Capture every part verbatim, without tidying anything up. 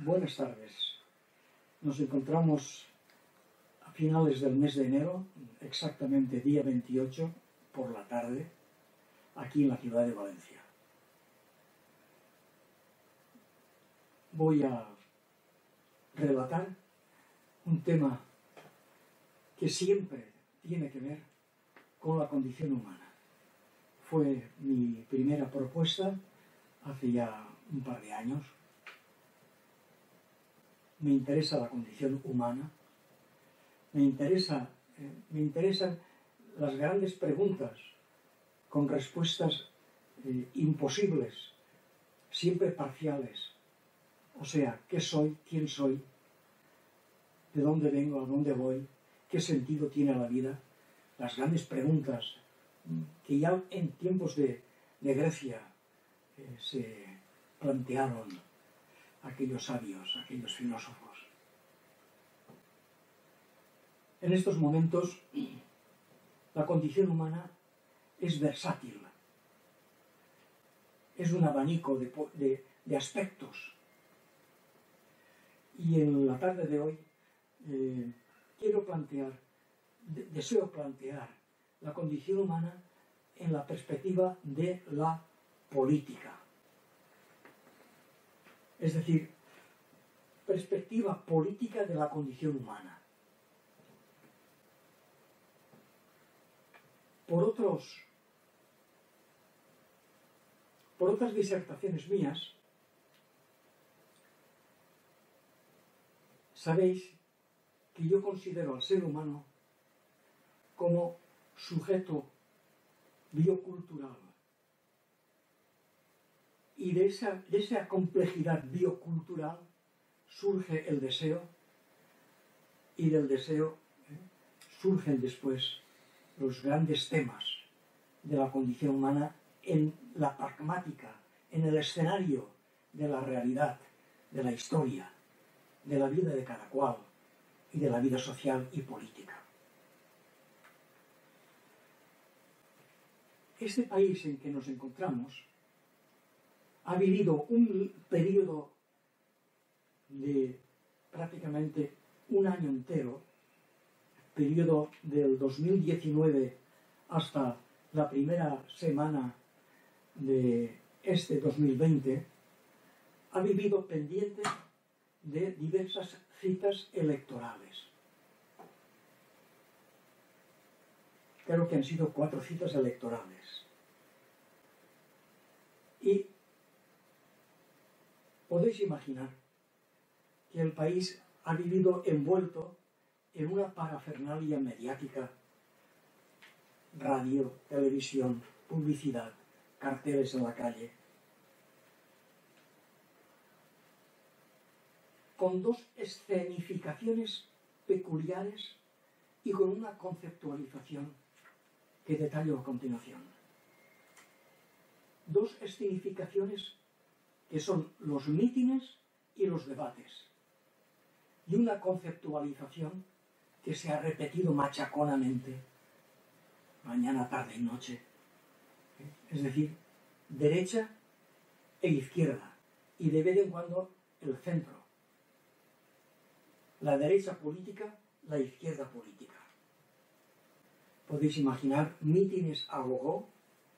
Buenas tardes. Nos encontramos a finales del mes de enero, exactamente día veintiocho, por la tarde, aquí en la ciudad de Valencia. Voy a relatar un tema que siempre tiene que ver con la condición humana. Fue mi primera propuesta hace ya un par de años. Me interesa la condición humana, me, interesa, eh, me interesan las grandes preguntas con respuestas eh, imposibles, siempre parciales. O sea, ¿qué soy? ¿Quién soy? ¿De dónde vengo? ¿A dónde voy? ¿Qué sentido tiene la vida? Las grandes preguntas que ya en tiempos de, de Grecia eh, se plantearon aquellos sabios, aquellos filósofos. En estos momentos, la condición humana es versátil, es un abanico de, de, de aspectos. Y en la tarde de hoy eh, quiero plantear, de, deseo plantear la condición humana en la perspectiva de la política. Es decir, perspectiva política de la condición humana. Por otros, por otras disertaciones mías, sabéis que yo considero al ser humano como sujeto biocultural. Y de esa, de esa complejidad biocultural surge el deseo, y del deseo ¿eh? surgen después los grandes temas de la condición humana en la pragmática, en el escenario de la realidad, de la historia, de la vida de cada cual y de la vida social y política. Este país en que nos encontramos ha vivido un periodo de prácticamente un año entero, periodo del dos mil diecinueve hasta la primera semana de este dos mil veinte, ha vivido pendiente de diversas citas electorales. Creo que han sido cuatro citas electorales. Y podéis imaginar que el país ha vivido envuelto en una parafernalia mediática, radio, televisión, publicidad, carteles en la calle, con dos escenificaciones peculiares y con una conceptualización que detallo a continuación. Dos escenificaciones que son los mítines y los debates, y una conceptualización que se ha repetido machaconamente mañana, tarde y noche. Es decir, derecha e izquierda, y de vez en cuando el centro. La derecha política, la izquierda política. Podéis imaginar mítines a gogo,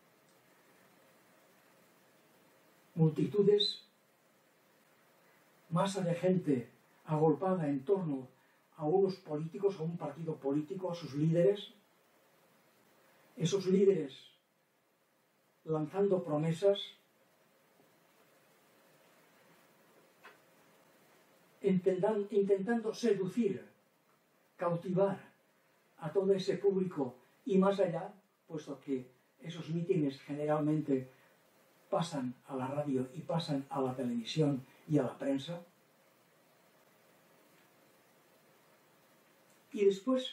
multitudes, masa de gente agolpada en torno a unos políticos, a un partido político, a sus líderes, esos líderes lanzando promesas, intentando, intentando seducir, cautivar a todo ese público y más allá, puesto que esos mítines generalmente pasan a la radio y pasan a la televisión y a la prensa. Y después,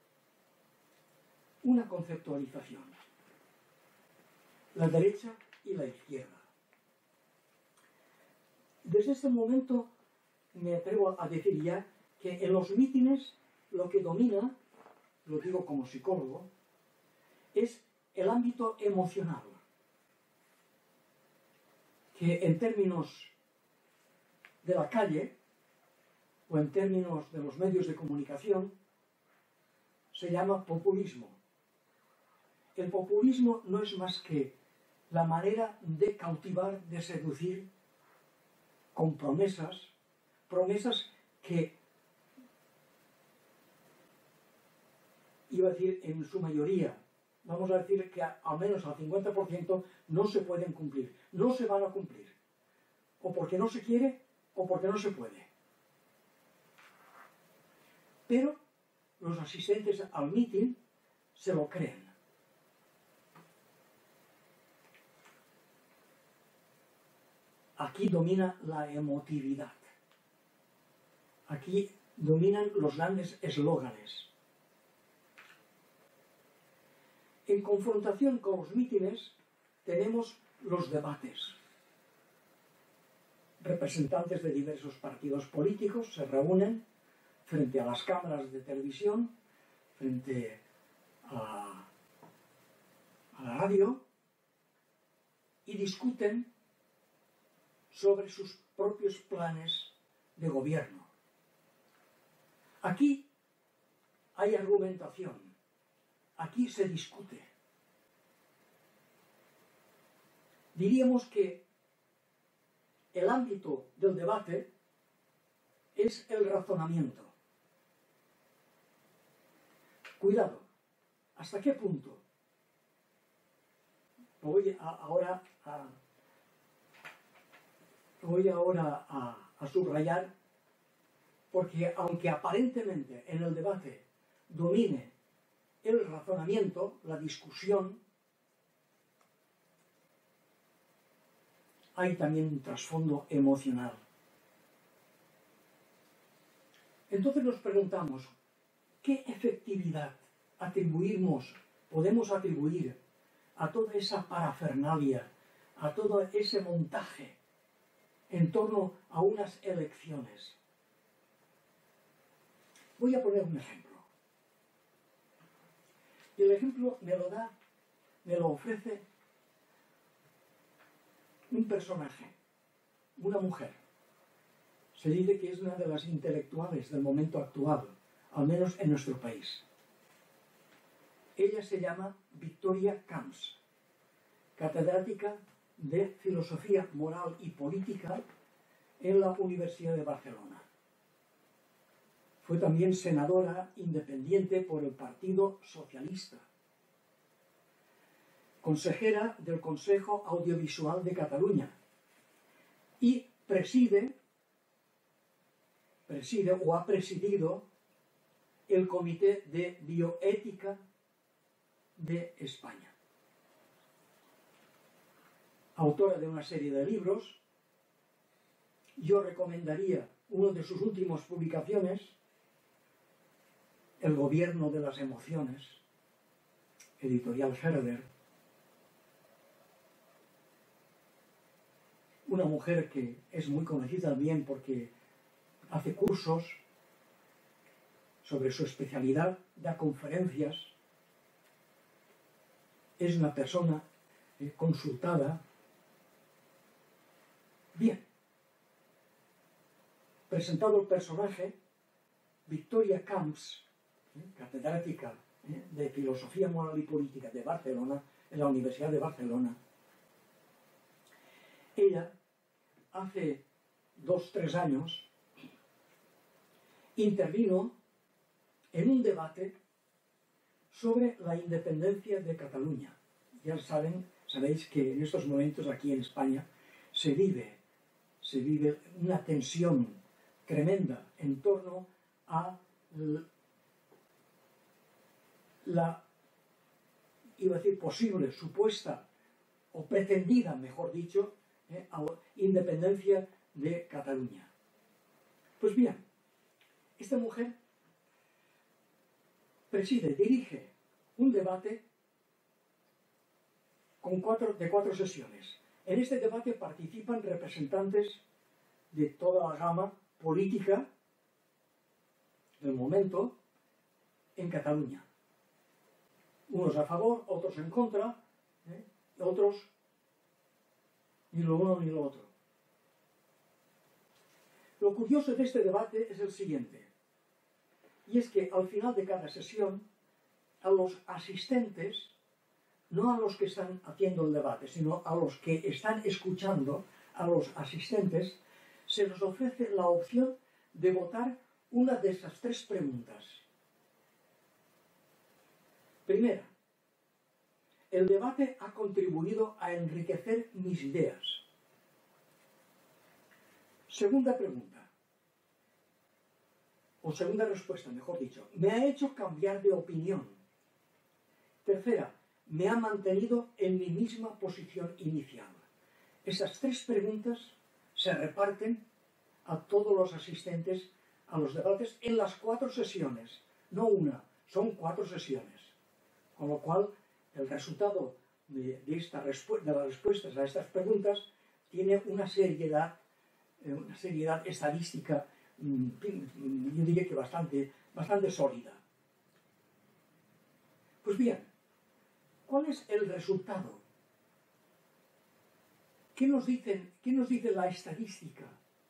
una conceptualización. La derecha y la izquierda. Desde este momento me atrevo a decir ya que en los mítines lo que domina, lo digo como psicólogo, es el ámbito emocional, que en términos de la calle o en términos de los medios de comunicación, se llama populismo. El populismo no es más que la manera de cautivar, de seducir con promesas, promesas que, iba a decir en su mayoría, vamos a decir que al menos al cincuenta por ciento no se pueden cumplir, no se van a cumplir, o porque no se quiere o porque no se puede. Pero los asistentes al mitin se lo creen. Aquí domina la emotividad. Aquí dominan los grandes eslóganes. En confrontación con los mítines tenemos los debates. Representantes de diversos partidos políticos se reúnen frente a las cámaras de televisión, frente a, a la radio, y discuten sobre sus propios planes de gobierno. Aquí hay argumentación, aquí se discute. Diríamos que el ámbito del debate es el razonamiento. Cuidado, ¿hasta qué punto? Voy a, ahora a Voy ahora a, a subrayar, porque aunque aparentemente en el debate domine el razonamiento, la discusión, hay también un trasfondo emocional. Entonces nos preguntamos, ¿qué efectividad atribuimos, podemos atribuir a toda esa parafernalia, a todo ese montaje en torno a unas elecciones? Voy a poner un ejemplo. Y el ejemplo me lo da, me lo ofrece un personaje, una mujer. Se dice que es una de las intelectuales del momento actual, al menos en nuestro país. Ella se llama Victoria Camps, catedrática de Filosofía Moral y Política en la Universidad de Barcelona. Fue también senadora independiente por el Partido Socialista, consejera del Consejo Audiovisual de Cataluña y preside, preside o ha presidido el Comité de Bioética de España. Autora de una serie de libros. Yo recomendaría una de sus últimas publicaciones, El gobierno de las emociones, editorial Herder. Una mujer que es muy conocida también porque hace cursos sobre su especialidad, da conferencias, es una persona eh, consultada. Bien, presentado el personaje, Victoria Camps, ¿eh? catedrática ¿eh? de Filosofía Moral y Política de Barcelona, en la Universidad de Barcelona. Ella, hace dos, tres años, intervino en un debate sobre la independencia de Cataluña. Ya saben, sabéis que en estos momentos aquí en España se vive, se vive una tensión tremenda en torno a la, iba a decir, posible, supuesta o pretendida, mejor dicho, eh, independencia de Cataluña. Pues bien, esta mujer preside, dirige un debate con cuatro, de cuatro sesiones. En este debate participan representantes de toda la gama política del momento en Cataluña. Unos a favor, otros en contra, ¿eh? otros ni lo uno ni lo otro. Lo Lo curioso de este debate es el siguiente, y es que al final de cada sesión, a los asistentes, no a los que están haciendo el debate, sino a los que están escuchando, a los asistentes, se les ofrece la opción de votar una de esas tres preguntas. Primera, el debate ha contribuido a enriquecer mis ideas. Segunda pregunta, o segunda respuesta, mejor dicho, me ha hecho cambiar de opinión. Tercera, me ha mantenido en mi misma posición inicial. Esas tres preguntas se reparten a todos los asistentes a los debates en las cuatro sesiones, no una, son cuatro sesiones. Con lo cual, el resultado de, de, esta respu- de las respuestas a estas preguntas tiene una seriedad, eh, una seriedad estadística, mmm, yo diría que bastante, bastante sólida. Pues bien, ¿cuál es el resultado? ¿Qué nos dicen, qué nos dice la estadística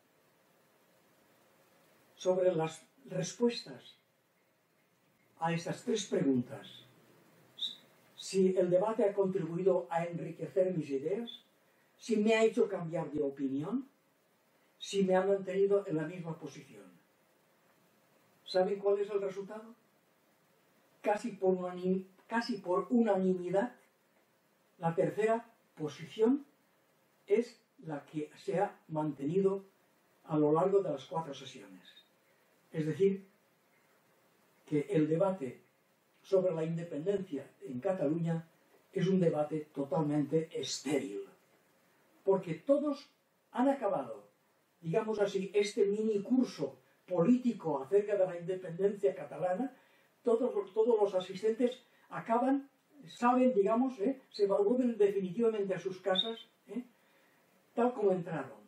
sobre las respuestas a estas tres preguntas? Si el debate ha contribuido a enriquecer mis ideas, si me ha hecho cambiar de opinión, si me ha mantenido en la misma posición. ¿Saben cuál es el resultado? Casi por, unanim, casi por unanimidad, la tercera posición es la que se ha mantenido a lo largo de las cuatro sesiones. Es decir, que el debate sobre la independencia en Cataluña es un debate totalmente estéril, porque todos han acabado, digamos así, este mini curso político acerca de la independencia catalana, todos, todos los asistentes acaban, salen, digamos, ¿eh? se vuelven definitivamente a sus casas, ¿eh? tal como entraron.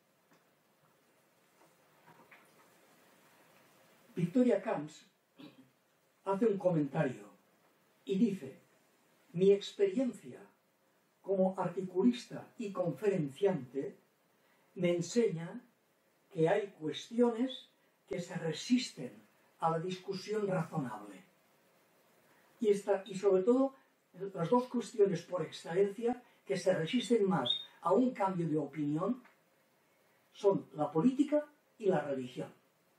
Victoria Camps hace un comentario y dice: mi experiencia como articulista y conferenciante me enseña que hay cuestiones que se resisten a la discusión razonable. Y, esta, y sobre todo, las dos cuestiones por excelencia que se resisten más a un cambio de opinión son la política y la religión.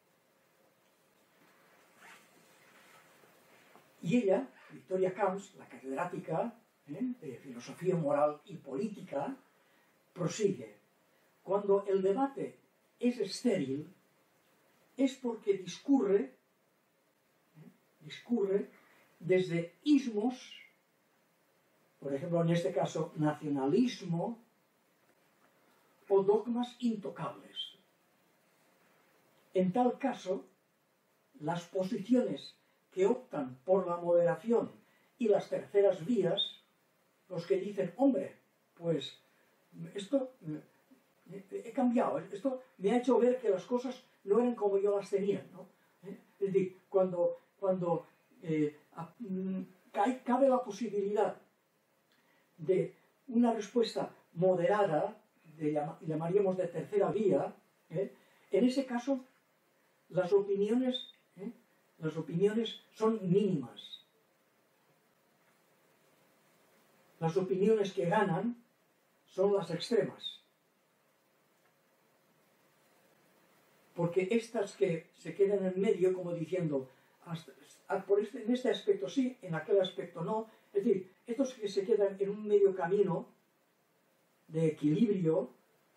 Y ella, Victoria Camps, la catedrática ¿eh? de Filosofía Moral y Política, prosigue: cuando el debate es estéril, es porque discurre, ¿eh? discurre desde ismos, por ejemplo, en este caso, nacionalismo, o dogmas intocables. En tal caso, las posiciones que optan por la moderación y las terceras vías, los que dicen, hombre, pues esto he cambiado, esto me ha hecho ver que las cosas no eran como yo las tenía, ¿no? Es decir, cuando, cuando eh, cabe la posibilidad de una respuesta moderada, de, llamaríamos de tercera vía, ¿eh? en ese caso las opiniones, ¿eh? las opiniones son mínimas. Las opiniones que ganan son las extremas. Porque estas que se quedan en medio, como diciendo, hasta, por este, en este aspecto sí, en aquel aspecto no, es decir, estos que se quedan en un medio camino de equilibrio,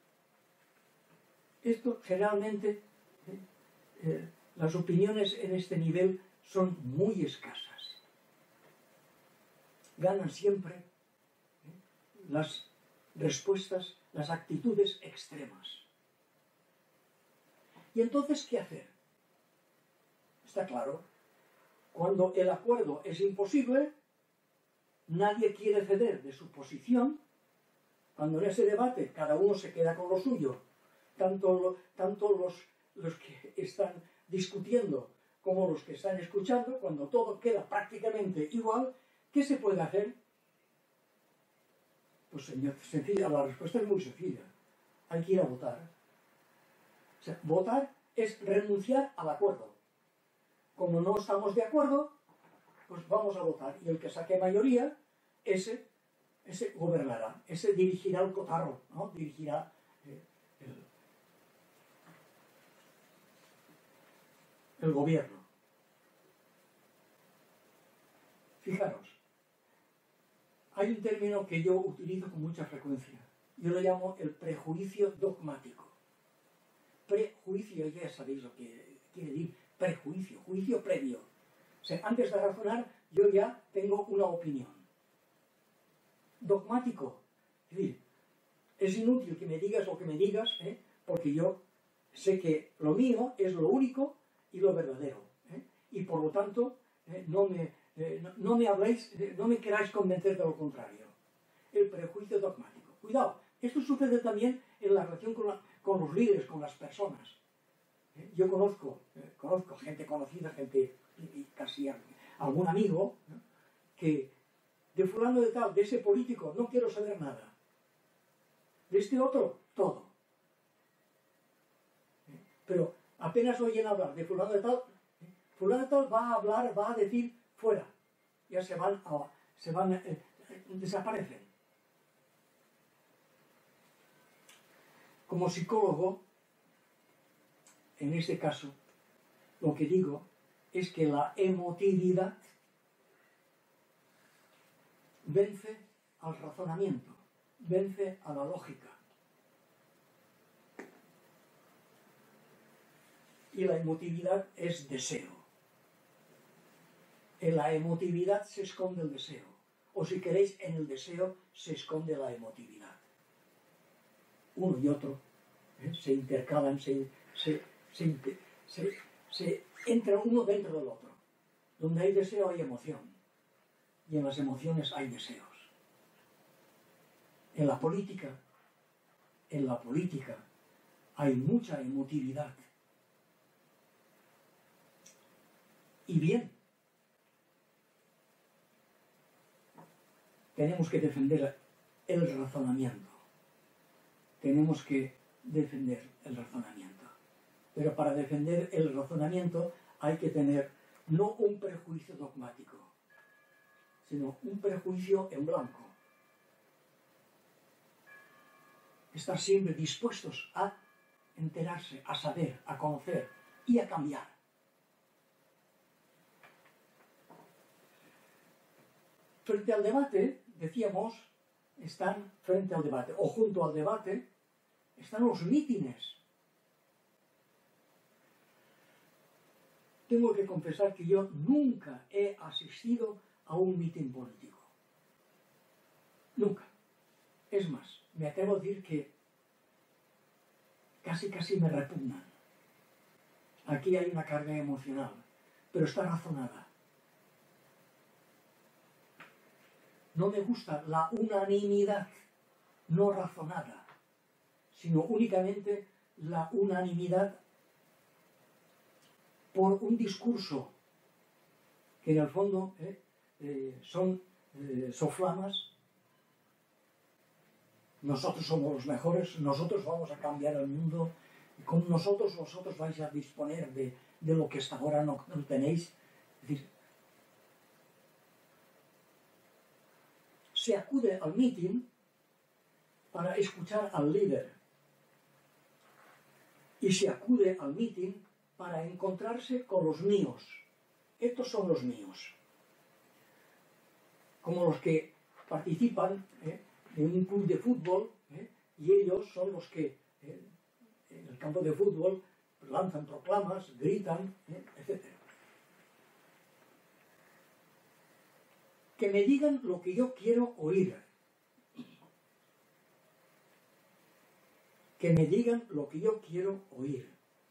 esto generalmente, eh, eh, las opiniones en este nivel son muy escasas. Ganan siempre ¿eh? las respuestas, las actitudes extremas. ¿Y entonces qué hacer? Está claro, cuando el acuerdo es imposible, nadie quiere ceder de su posición. Cuando en ese debate cada uno se queda con lo suyo, tanto, tanto los, los que están discutiendo como los que están escuchando, cuando todo queda prácticamente igual, ¿qué se puede hacer? Pues sencilla, la respuesta es muy sencilla. Hay que ir a votar. O sea, votar es renunciar al acuerdo. Como no estamos de acuerdo, pues vamos a votar. Y el que saque mayoría, ese, ese gobernará, ese dirigirá el cotarro, ¿no? Dirigirá eh, el, el gobierno. Fijaros, hay un término que yo utilizo con mucha frecuencia. Yo lo llamo el prejuicio dogmático. Prejuicio, ya sabéis lo que quiere decir prejuicio, juicio previo. O sea, antes de razonar, yo ya tengo una opinión. Dogmático. Es decir, es inútil que me digas lo que me digas, ¿eh? Porque yo sé que lo mío es lo único y lo verdadero. ¿eh? Y por lo tanto, eh, no, me, eh, no, no me habléis, eh, no me queráis convencer de lo contrario. El prejuicio dogmático. Cuidado, esto sucede también en la relación con, la, con los líderes, con las personas. ¿eh? Yo conozco, eh, conozco gente conocida, gente, y casi algún amigo, ¿eh? que de fulano de tal, de ese político, no quiero saber nada. De este otro, todo. ¿eh? Pero apenas oyen hablar de fulano de tal, ¿eh? fulano de tal va a hablar, va a decir fuera. Ya se van, a, se van, eh, eh, desaparecen. Como psicólogo, en este caso, lo que digo es que la emotividad vence al razonamiento, vence a la lógica. Y la emotividad es deseo. En la emotividad se esconde el deseo. O si queréis, en el deseo se esconde la emotividad. Uno y otro ¿eh? se intercalan, se, se, se, se, se entra uno dentro del otro. Donde hay deseo hay emoción. Y en las emociones hay deseos. En la política, en la política hay mucha emotividad. Y bien, tenemos que defender el razonamiento. Tenemos que defender el razonamiento. Pero para defender el razonamiento hay que tener no un prejuicio dogmático, sino un prejuicio en blanco. Estar siempre dispuestos a enterarse, a saber, a conocer y a cambiar. Frente al debate, decíamos, están frente al debate, o junto al debate, están los mítines. Tengo que confesar que yo nunca he asistido a un mitin político. Nunca. Es más, me atrevo a decir que casi casi me repugnan. Aquí hay una carga emocional, pero está razonada. No me gusta la unanimidad no razonada, sino únicamente la unanimidad por un discurso que en el fondo eh, eh, son eh, soflamas. Nosotros somos los mejores, nosotros vamos a cambiar el mundo, con nosotros vosotros vais a disponer de, de lo que hasta ahora no, no tenéis. Es decir, se acude al mitin para escuchar al líder y se acude al mitin para encontrarse con los míos. Estos son los míos. Como los que participan ¿eh? en un club de fútbol ¿eh? y ellos son los que ¿eh? en el campo de fútbol lanzan proclamas, gritan, ¿eh? etcétera. Que me digan lo que yo quiero oír. Que me digan lo que yo quiero oír.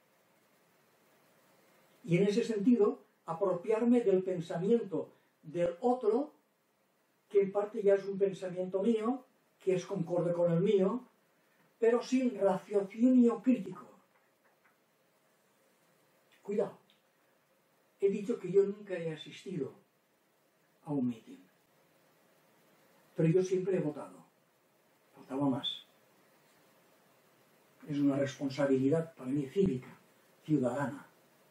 Y en ese sentido, apropiarme del pensamiento del otro, que en parte ya es un pensamiento mío, que es concorde con el mío, pero sin raciocinio crítico. Cuidado. He dicho que yo nunca he asistido a un mitin. Pero yo siempre he votado. Faltaba más. es una responsabilidad para mí cívica, ciudadana.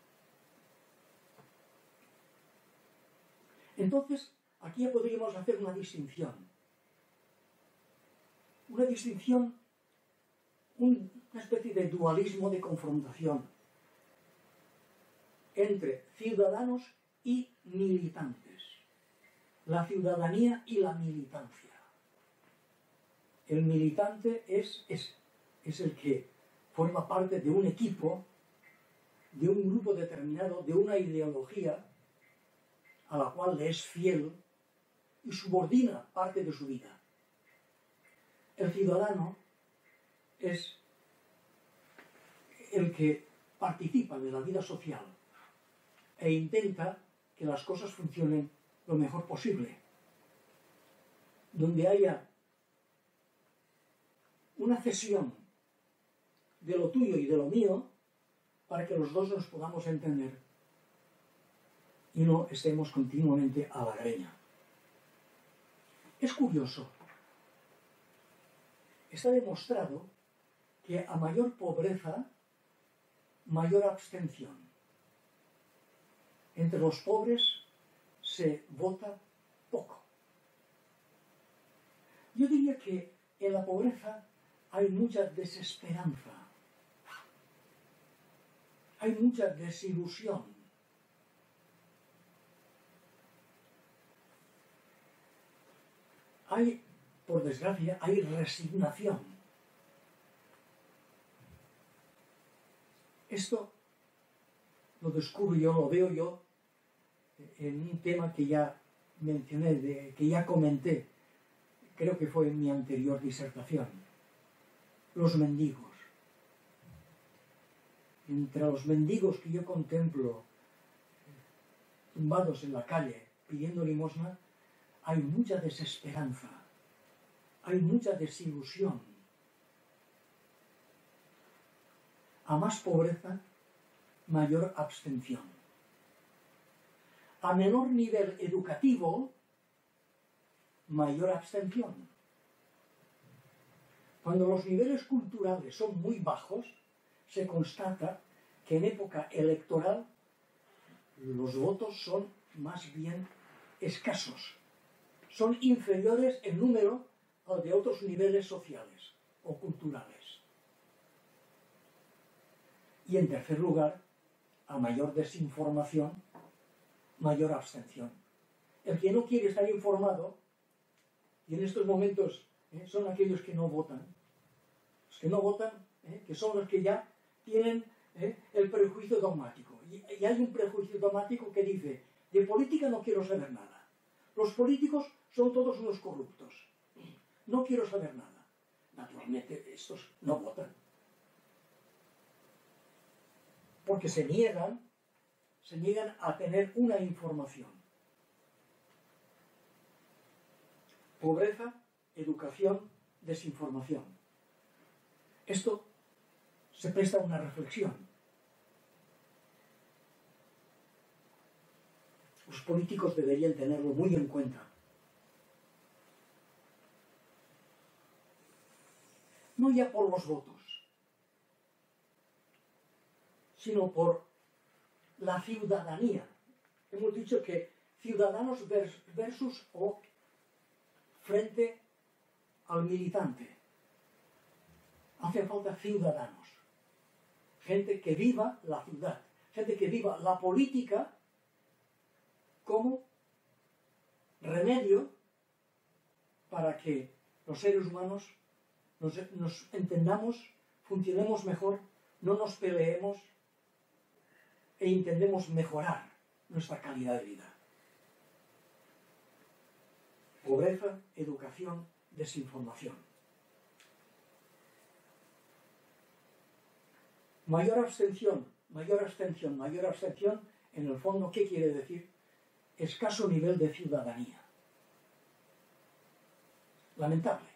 Entonces, aquí ya podríamos hacer una distinción. Una distinción, un, una especie de dualismo de confrontación entre ciudadanos y militantes. La ciudadanía y la militancia. El militante es, es, es el que forma parte de un equipo, de un grupo determinado, de una ideología a la cual le es fiel y subordina parte de su vida. El ciudadano es el que participa de la vida social e intenta que las cosas funcionen lo mejor posible. Donde haya una cesión de lo tuyo y de lo mío para que los dos nos podamos entender y no estemos continuamente a la greña. Es curioso. Está demostrado que a mayor pobreza, mayor abstención. Entre los pobres se vota poco. Yo diría que en la pobreza hay mucha desesperanza, hay mucha desilusión. Hay, por desgracia, hay resignación. Esto lo descubro yo, lo veo yo en un tema que ya mencioné, de, que ya comenté, creo que fue en mi anterior disertación. Los mendigos. Entre los mendigos que yo contemplo tumbados en la calle pidiendo limosna, hay mucha desesperanza, hay mucha desilusión. A más pobreza, mayor abstención. A menor nivel educativo, mayor abstención. Cuando los niveles culturales son muy bajos, se constata que en época electoral los votos son más bien escasos. Son inferiores en número al de otros niveles sociales o culturales. Y en tercer lugar, a mayor desinformación, mayor abstención. El que no quiere estar informado, y en estos momentos ¿eh? son aquellos que no votan, los que no votan, ¿eh? que son los que ya tienen ¿eh? el prejuicio dogmático. Y, y hay un prejuicio dogmático que dice, de política no quiero saber nada. Los políticos son todos unos corruptos. No quiero saber nada. Naturalmente, estos no votan. Porque se niegan, se niegan a tener una información. Pobreza, educación, desinformación. Esto se presta a una reflexión. Los políticos deberían tenerlo muy en cuenta. No ya por los votos, sino por la ciudadanía. Hemos dicho que ciudadanos versus o frente al militante. Hacen falta ciudadanos. Gente que viva la ciudad. Gente que viva la política como remedio para que los seres humanos nos, nos entendamos, funcionemos mejor, no nos peleemos e intentemos mejorar nuestra calidad de vida. Pobreza, educación, desinformación. Mayor abstención, mayor abstención, mayor abstención, en el fondo, ¿qué quiere decir? Escaso nivel de ciudadanía. Lamentable.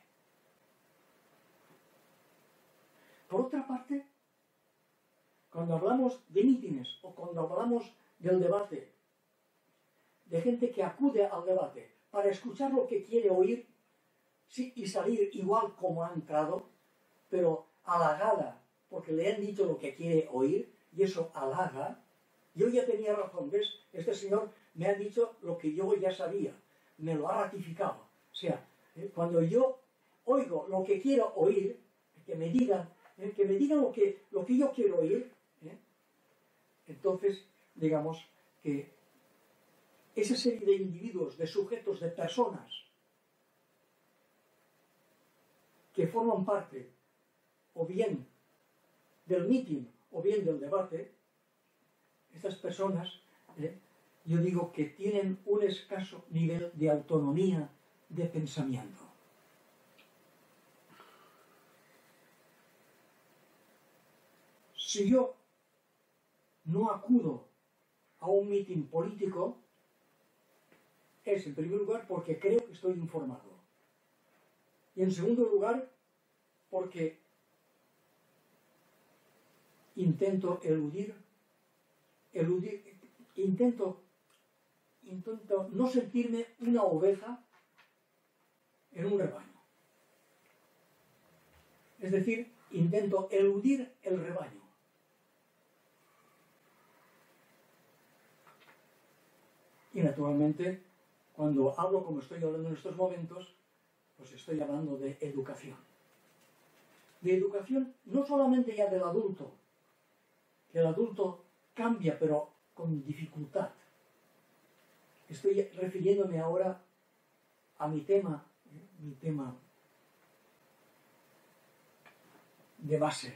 Por otra parte, cuando hablamos de mítines o cuando hablamos del debate, de gente que acude al debate para escuchar lo que quiere oír sí, y salir igual como ha entrado, pero halagada porque le han dicho lo que quiere oír y eso halaga. Yo ya tenía razón, ¿ves? Este señor me ha dicho lo que yo ya sabía, me lo ha ratificado. O sea, eh, cuando yo oigo lo que quiero oír, que me digan, eh, que me digan lo que, lo que yo quiero oír, eh, entonces, digamos que esa serie de individuos, de sujetos, de personas que forman parte o bien del mitin o bien del debate, estas personas, eh, yo digo que tienen un escaso nivel de autonomía de pensamiento. Si yo no acudo a un mitin político, es en primer lugar porque creo que estoy informado. Y en segundo lugar, porque intento eludir, eludir intento, intento no sentirme una oveja en un rebaño. Es decir, intento eludir el rebaño. Y naturalmente, cuando hablo como estoy hablando en estos momentos, pues estoy hablando de educación. De educación no solamente ya del adulto, que el adulto cambia pero con dificultad. Estoy refiriéndome ahora a mi tema, ¿eh? mi tema de base.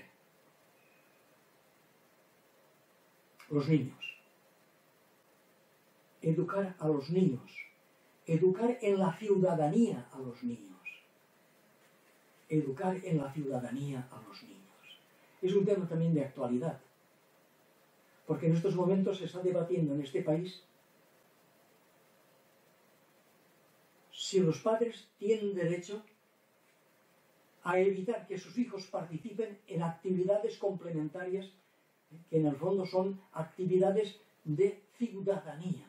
Los niños. Educar a los niños. Educar en la ciudadanía a los niños. Educar en la ciudadanía a los niños. Es un tema también de actualidad. Porque en estos momentos se está debatiendo en este país si los padres tienen derecho a evitar que sus hijos participen en actividades complementarias que en el fondo son actividades de ciudadanía.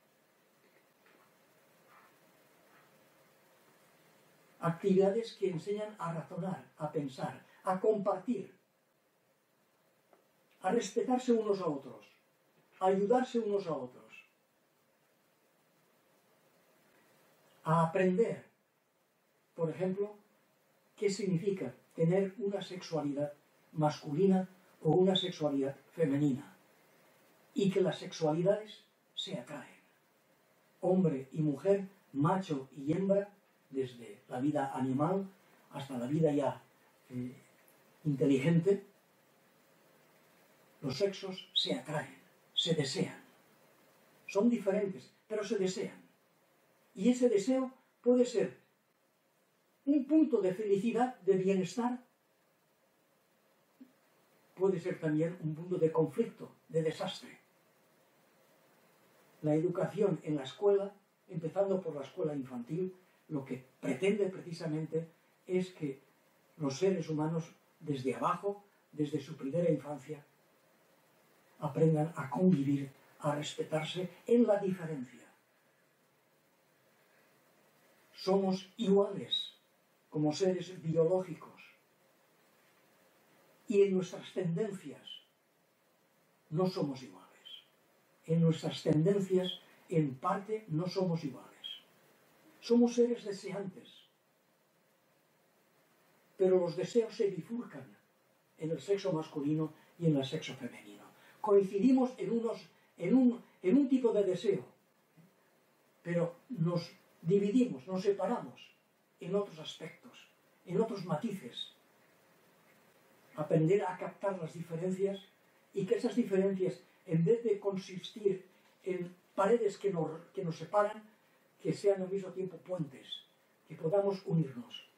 Actividades que enseñan a razonar, a pensar, a compartir, a respetarse unos a otros, a ayudarse unos a otros, a aprender, por ejemplo, qué significa tener una sexualidad masculina o una sexualidad femenina, y que las sexualidades se atraen. Hombre y mujer, macho y hembra, desde la vida animal hasta la vida ya eh, inteligente, los sexos se atraen, se desean. Son diferentes, pero se desean. Y ese deseo puede ser un punto de felicidad, de bienestar, puede ser también un punto de conflicto, de desastre. La educación en la escuela, empezando por la escuela infantil, lo que pretende precisamente es que los seres humanos desde abajo, desde su primera infancia, aprendan a convivir, a respetarse en la diferencia. Somos iguales como seres biológicos y en nuestras tendencias no somos iguales. En nuestras tendencias en parte no somos iguales. Somos seres deseantes, pero los deseos se bifurcan en el sexo masculino y en el sexo femenino. Coincidimos en, unos, en, un, en un tipo de deseo, pero nos dividimos, nos separamos en otros aspectos, en otros matices. Aprender a captar las diferencias y que esas diferencias, en vez de consistir en paredes que nos, que nos separan, que sean al mismo tiempo puentes, que podamos unirnos.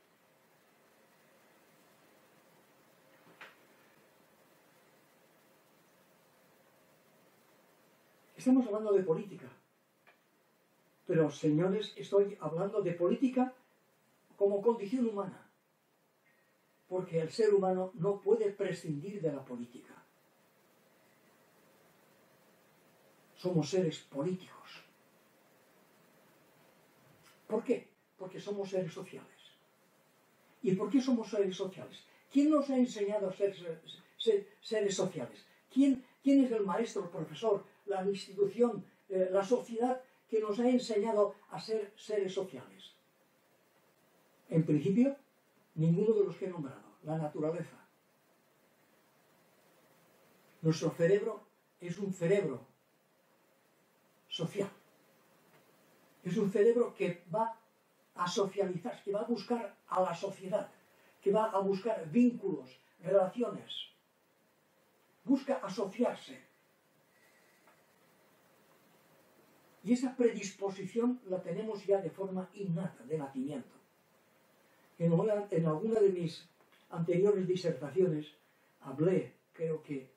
Estamos hablando de política, pero señores, estoy hablando de política como condición humana, porque el ser humano no puede prescindir de la política. Somos seres políticos. ¿Por qué? Porque somos seres sociales. ¿Y por qué somos seres sociales? ¿Quién nos ha enseñado a ser seres sociales. ¿Quién, quién es el maestro, el profesor, la institución, eh, la sociedad que nos ha enseñado a ser seres sociales? En principio, ninguno de los que he nombrado, la naturaleza. Nuestro cerebro es un cerebro social. Es un cerebro que va a socializar, que va a buscar a la sociedad, que va a buscar vínculos, relaciones. Busca asociarse. Y esa predisposición la tenemos ya de forma innata, de nacimiento. En, una, en alguna de mis anteriores disertaciones hablé, creo que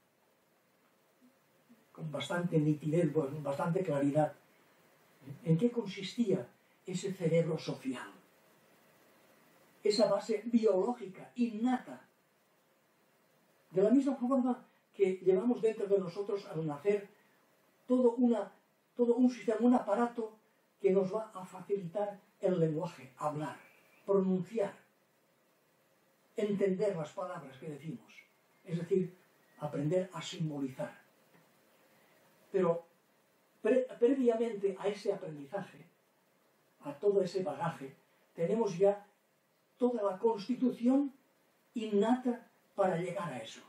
con bastante nitidez, con bastante claridad, en qué consistía ese cerebro social. Esa base biológica, innata. De la misma forma que llevamos dentro de nosotros al nacer todo, una, todo un sistema, un aparato que nos va a facilitar el lenguaje, hablar, pronunciar, entender las palabras que decimos, es decir, aprender a simbolizar. Pero pre previamente a ese aprendizaje, a todo ese bagaje, tenemos ya toda la constitución innata para llegar a eso.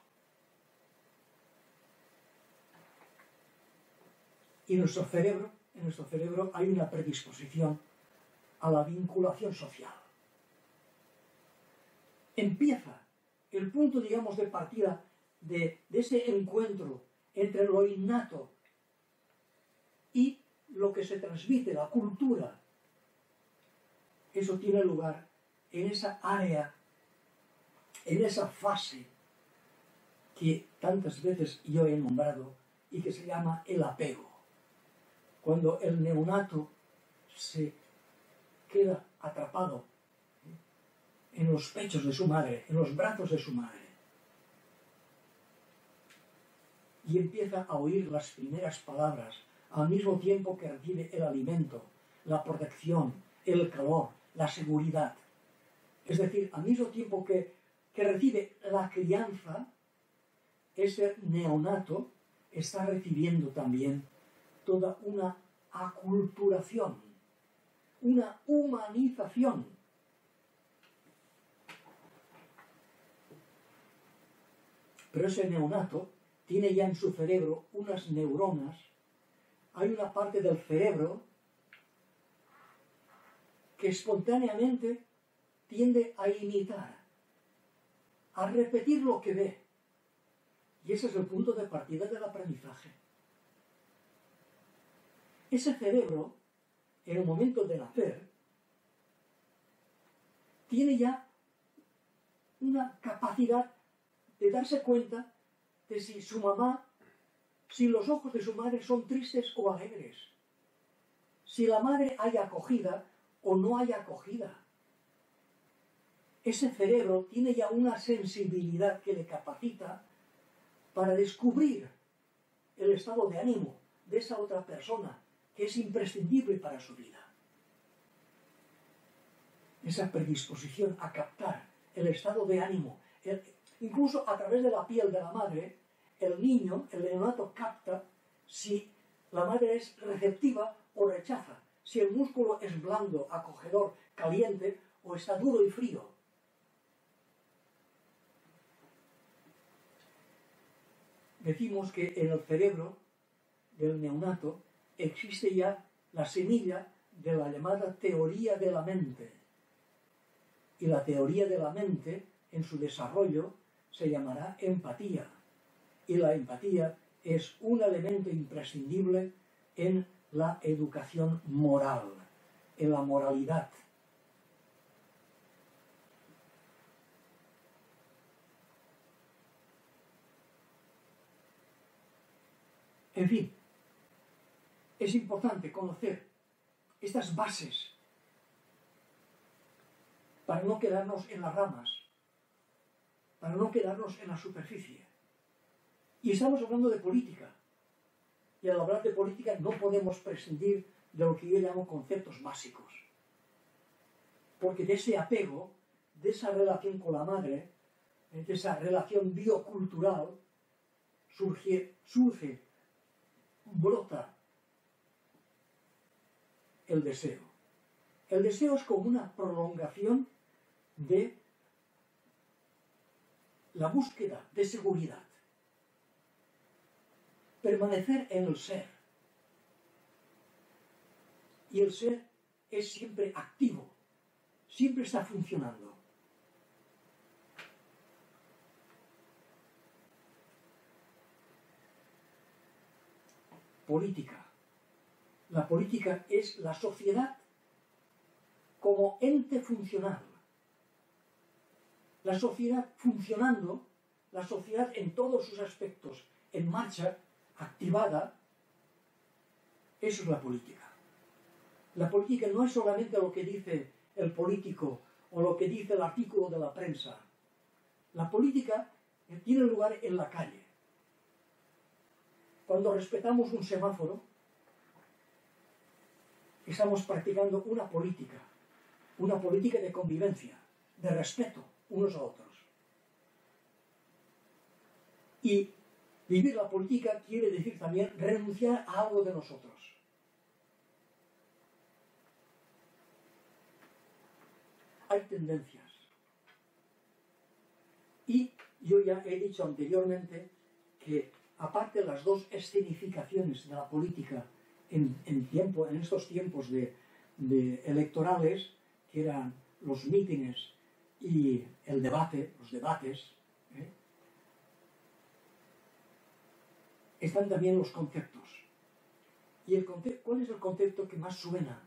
Y nuestro cerebro, en nuestro cerebro hay una predisposición a la vinculación social. Empieza el punto, digamos, de partida de, de ese encuentro entre lo innato y lo que se transmite, la cultura. Eso tiene lugar en esa área, en esa fase que tantas veces yo he nombrado y que se llama el apego. Cuando el neonato se queda atrapado en los pechos de su madre, en los brazos de su madre, y empieza a oír las primeras palabras, al mismo tiempo que recibe el alimento, la protección, el calor, la seguridad. Es decir, al mismo tiempo que, que recibe la crianza, ese neonato está recibiendo también toda una aculturación, una humanización. Pero ese neonato tiene ya en su cerebro unas neuronas, hay una parte del cerebro que espontáneamente tiende a imitar, a repetir lo que ve. Y ese es el punto de partida del aprendizaje. Ese cerebro, en el momento de nacer, tiene ya una capacidad de darse cuenta de si su mamá, si los ojos de su madre son tristes o alegres, si la madre hay acogida o no hay acogida. Ese cerebro tiene ya una sensibilidad que le capacita para descubrir el estado de ánimo de esa otra persona que es imprescindible para su vida. Esa predisposición a captar el estado de ánimo, el, incluso a través de la piel de la madre, el niño, el neonato capta si la madre es receptiva o rechaza, si el músculo es blando, acogedor, caliente o está duro y frío. Decimos que en el cerebro del neonato existe ya la semilla de la llamada teoría de la mente. Y la teoría de la mente, en su desarrollo, se llamará empatía. Y la empatía es un elemento imprescindible en la educación moral, en la moralidad. En fin, es importante conocer estas bases para no quedarnos en las ramas, para no quedarnos en la superficie. Y estamos hablando de política. Y al hablar de política no podemos prescindir de lo que yo llamo conceptos básicos. Porque de ese apego, de esa relación con la madre, de esa relación biocultural, surge, surge, brota el deseo. El deseo es como una prolongación de la búsqueda de seguridad. Permanecer en el ser. Y el ser es siempre activo, siempre está funcionando. Política. La política es la sociedad como ente funcional. La sociedad funcionando, la sociedad en todos sus aspectos en marcha, activada, eso es la política. La política no es solamente lo que dice el político o lo que dice el artículo de la prensa. La política tiene lugar en la calle. Cuando respetamos un semáforo, estamos practicando una política, una política de convivencia, de respeto unos a otros. Y vivir la política quiere decir también renunciar a algo de nosotros. Hay tendencias. Y yo ya he dicho anteriormente que, aparte de las dos escenificaciones de la política en, en, tiempo, en estos tiempos de, de electorales, que eran los mítines y el debate, los debates, ¿eh? están también los conceptos. ¿Y el concepto, cuál es el concepto que más suena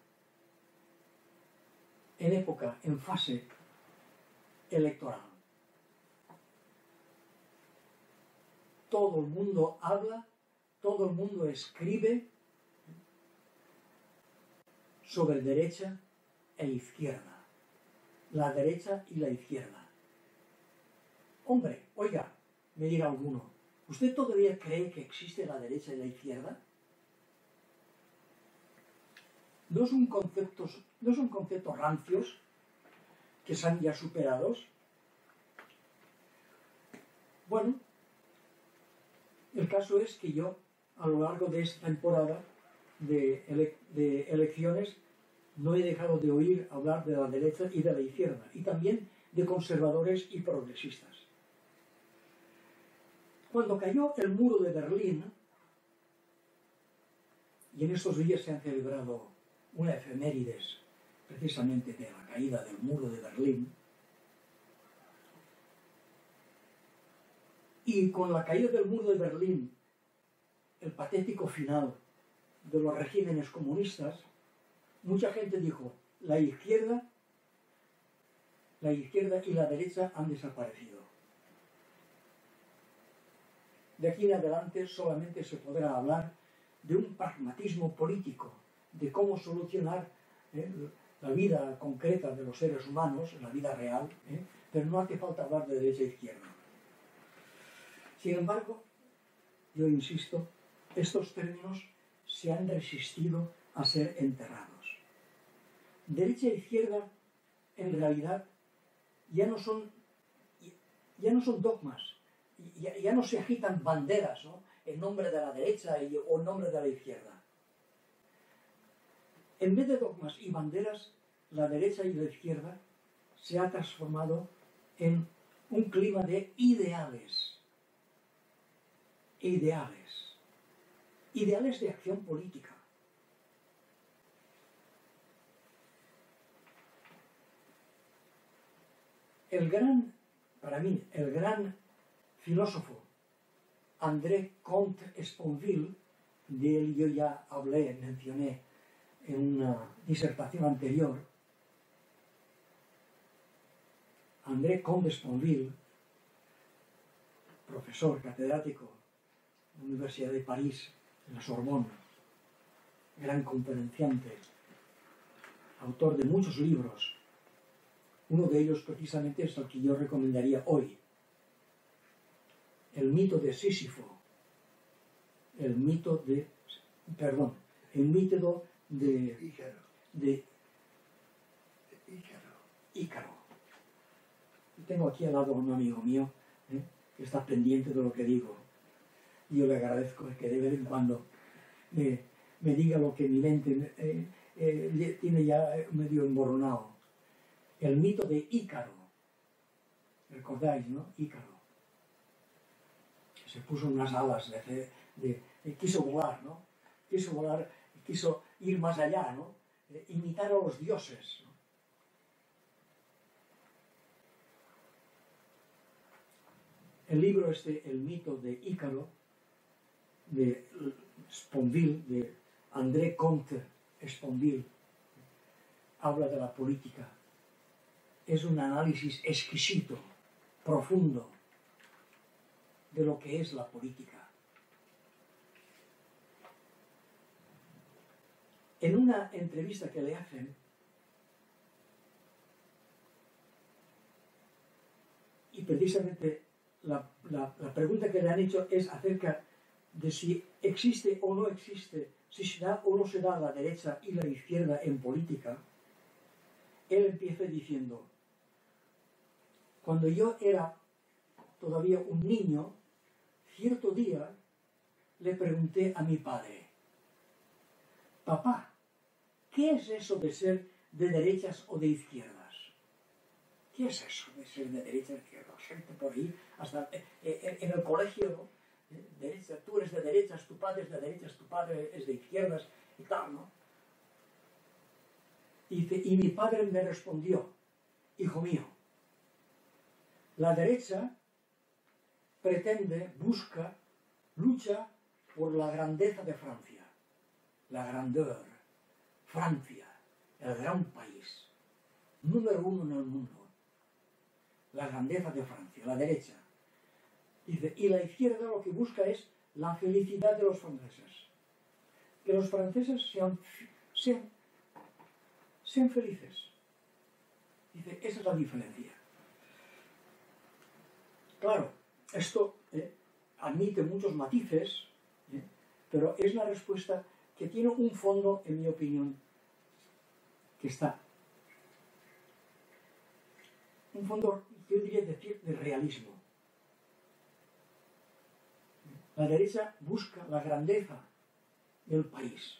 en época, en fase electoral? Todo el mundo habla, todo el mundo escribe sobre derecha e izquierda. La derecha y la izquierda. Hombre, oiga, me dirá alguno, ¿usted todavía cree que existe la derecha y la izquierda? ¿No son conceptos, no son conceptos rancios que están ya superados? Bueno, el caso es que yo, a lo largo de esta temporada de, ele de elecciones, no he dejado de oír hablar de la derecha y de la izquierda, y también de conservadores y progresistas. Cuando cayó el muro de Berlín, y en estos días se han celebrado una efemérides precisamente de la caída del muro de Berlín, y con la caída del muro de Berlín, el patético final de los regímenes comunistas, mucha gente dijo, la izquierda, la izquierda y la derecha han desaparecido. De aquí en adelante solamente se podrá hablar de un pragmatismo político, de cómo solucionar eh, la vida concreta de los seres humanos, la vida real, eh, pero no hace falta hablar de derecha e izquierda. Sin embargo, yo insisto, estos términos se han resistido a ser enterrados. Derecha e izquierda, en realidad, ya no son, ya no son dogmas, ya, ya no se agitan banderas, ¿no?, en nombre de la derecha y, o en nombre de la izquierda. En vez de dogmas y banderas, la derecha y la izquierda se ha transformado en un clima de ideales. Ideales. Ideales de acción política. El gran, para mí, el gran filósofo André Comte-Sponville, de él yo ya hablé, mencioné en una disertación anterior. André Comte-Sponville, profesor catedrático de la Universidad de París, en la Sorbona, gran conferenciante, autor de muchos libros. Uno de ellos precisamente es el que yo recomendaría hoy. El mito de Sísifo. El mito de... Perdón. El mito de... Ícaro. De Ícaro. Ícaro. tengo aquí al lado a un amigo mío, ¿eh? que está pendiente de lo que digo. Y yo le agradezco que de vez en cuando me, me diga lo que mi mente eh, eh, tiene ya medio emborronado. El mito de Ícaro. ¿Recordáis, no? Ícaro. Se puso unas alas, de, de, de, quiso volar, ¿no? Quiso volar, quiso ir más allá, ¿no? Eh, imitar a los dioses, ¿no? El libro este, El mito de Ícaro, de Sponville, de André Comte Sponville, habla de la política. Es un análisis exquisito, profundo, de lo que es la política. En una entrevista que le hacen, y precisamente la, la, la pregunta que le han hecho es acerca de si existe o no existe, si se da o no se da la derecha y la izquierda en política, él empieza diciendo: cuando yo era todavía un niño, cierto día le pregunté a mi padre: papá, ¿qué es eso de ser de derechas o de izquierdas? ¿Qué es eso de ser de derechas o de izquierdas? Gente por ahí, hasta en el colegio, ¿no? Derecha, tú eres de derechas, tu padre es de derechas, tu padre es de izquierdas y tal, ¿no? Y, dice, y mi padre me respondió: hijo mío, la derecha pretende, busca, lucha por la grandeza de Francia, la grandeur, Francia, el gran país, número uno en el mundo, la grandeza de Francia, la derecha. Dice, y la izquierda lo que busca es la felicidad de los franceses, que los franceses sean, sean, sean felices. Dice, esa es la diferencia. Claro, esto eh, admite muchos matices, eh, pero es la respuesta que tiene un fondo, en mi opinión, que está. Un fondo, yo diría decir, de realismo. La derecha busca la grandeza del país.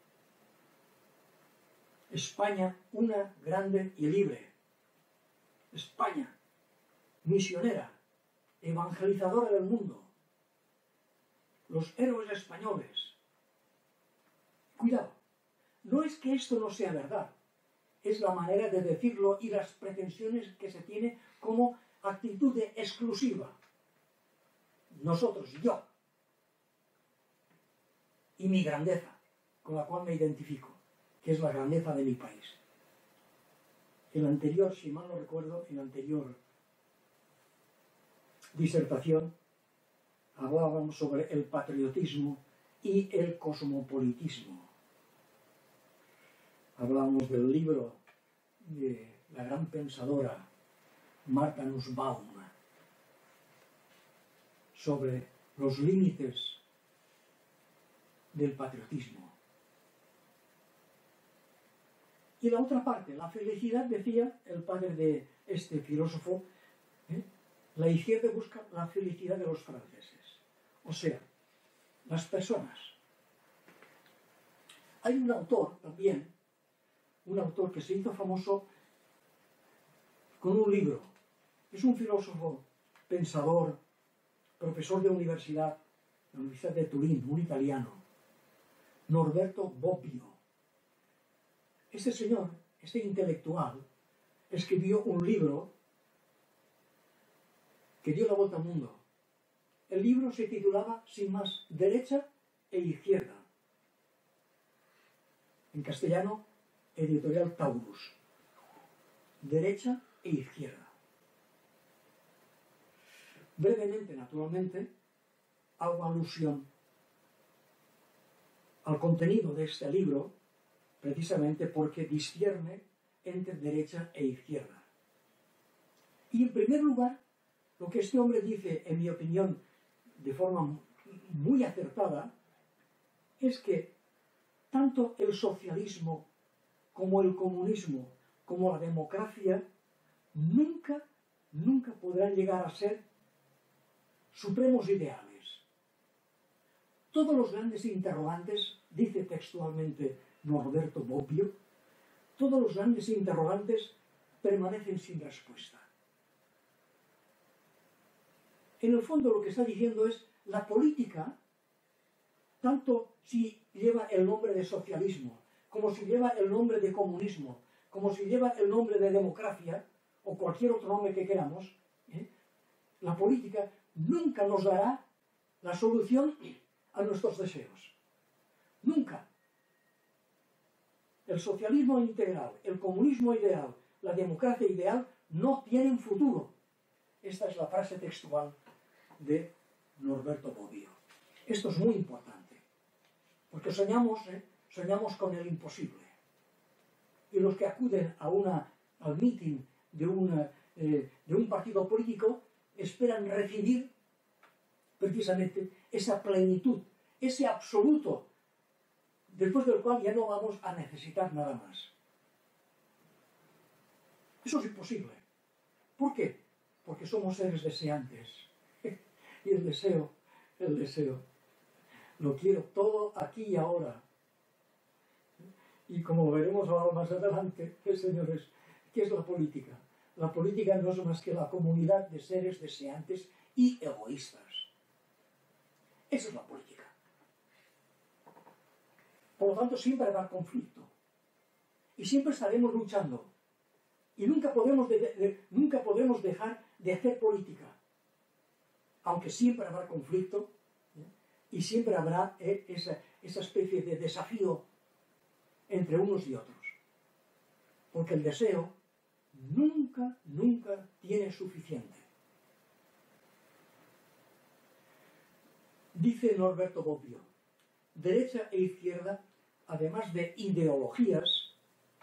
España, una grande y libre. España, misionera, evangelizadora del mundo. Los héroes españoles. Cuidado, no es que esto no sea verdad, es la manera de decirlo y las pretensiones que se tiene como actitud de exclusiva. Nosotros, yo, y mi grandeza, con la cual me identifico, que es la grandeza de mi país. En la anterior, si mal no recuerdo, en la anterior disertación, hablábamos sobre el patriotismo y el cosmopolitismo. Hablamos del libro de la gran pensadora Martha Nussbaum sobre los límites del patriotismo. Y la otra parte, la felicidad, decía el padre de este filósofo, ¿eh? La izquierda busca la felicidad de los franceses, o sea, las personas. Hay un autor también, un autor que se hizo famoso con un libro. Es un filósofo, pensador, profesor de universidad, la Universidad de Turín, un italiano, Norberto Bobbio. Este señor, este intelectual, escribió un libro que dio la vuelta al mundo. El libro se titulaba, sin más, Derecha e Izquierda. En castellano, editorial Taurus. Derecha e Izquierda. Brevemente, naturalmente, hago alusión al contenido de este libro, precisamente porque discierne entre derecha e izquierda. Y en primer lugar, lo que este hombre dice, en mi opinión, de forma muy acertada, es que tanto el socialismo como el comunismo, como la democracia, nunca nunca podrán llegar a ser supremos ideales. Todos los grandes interrogantes, dice textualmente Norberto Bobbio, todos los grandes interrogantes permanecen sin respuesta. En el fondo lo que está diciendo es, la política, tanto si lleva el nombre de socialismo, como si lleva el nombre de comunismo, como si lleva el nombre de democracia, o cualquier otro nombre que queramos, ¿eh? La política nunca nos dará la solución a nuestros deseos. Nunca. El socialismo integral, el comunismo ideal, la democracia ideal no tienen futuro. Esta es la frase textual de Norberto Bobbio. Esto es muy importante, porque soñamos, ¿eh? soñamos con el imposible. Y los que acuden a una, al meeting de, una, eh, de un partido político esperan recibir precisamente esa plenitud, ese absoluto, después del cual ya no vamos a necesitar nada más. Eso es imposible. ¿Por qué? Porque somos seres deseantes. Y el deseo, el deseo, lo quiero todo aquí y ahora. Y como veremos ahora más adelante, eh, señores, ¿qué es la política? La política no es más que la comunidad de seres deseantes y egoístas. Esa es la política. Por lo tanto, siempre habrá conflicto. Y siempre estaremos luchando. Y nunca podremos, de, de, nunca podremos dejar de hacer política. Aunque siempre habrá conflicto, ¿eh? Y siempre habrá eh, esa, esa especie de desafío entre unos y otros. Porque el deseo nunca, nunca tiene suficiente. Dice Norberto Bobbio, derecha e izquierda, además de ideologías,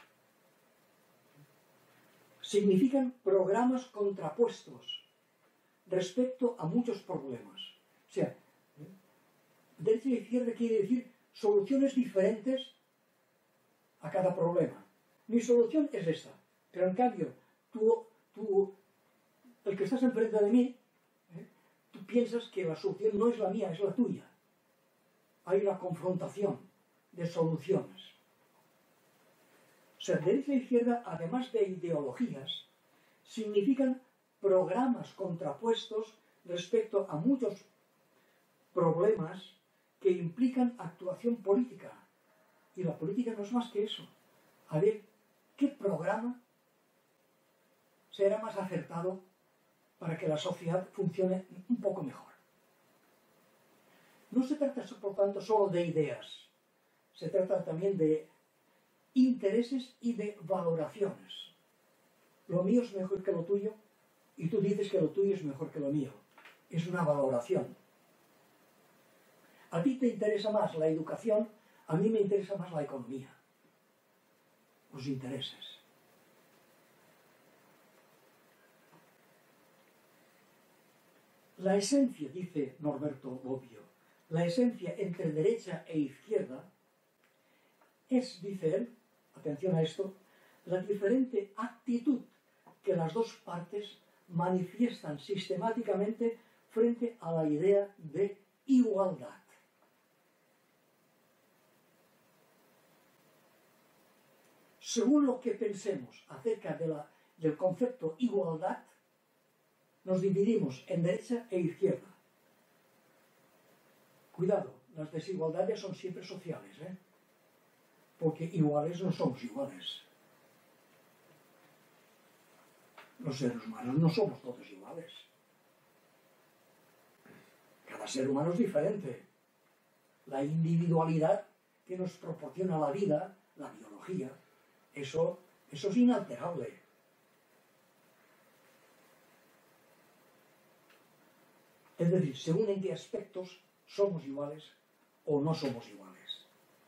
significan programas contrapuestos respecto a muchos problemas. O sea, derecha e izquierda quiere decir soluciones diferentes a cada problema. Mi solución es esta, pero en cambio, tú, tú el que estás enfrente de mí, ¿eh? tú piensas que la solución no es la mía, es la tuya. Hay una confrontación de soluciones. O sea, derecha e izquierda, además de ideologías, significan programas contrapuestos respecto a muchos problemas que implican actuación política. Y la política no es más que eso. A ver, ¿qué programa será más acertado para que la sociedad funcione un poco mejor? No se trata, por tanto, solo de ideas. Se trata también de intereses y de valoraciones. Lo mío es mejor que lo tuyo y tú dices que lo tuyo es mejor que lo mío. Es una valoración. A ti te interesa más la educación, a mí me interesa más la economía. Los intereses. La esencia, dice Norberto Bobbio, la esencia entre derecha e izquierda es, dice él, atención a esto, la diferente actitud que las dos partes manifiestan sistemáticamente frente a la idea de igualdad. Según lo que pensemos acerca de la, del concepto igualdad, nos dividimos en derecha e izquierda. Cuidado, las desigualdades son siempre sociales, ¿eh? Porque iguales no somos iguales. Los seres humanos no somos todos iguales. Cada ser humano es diferente. La individualidad que nos proporciona la vida, la biología, eso, eso es inalterable. Es decir, según en qué aspectos somos iguales o no somos iguales.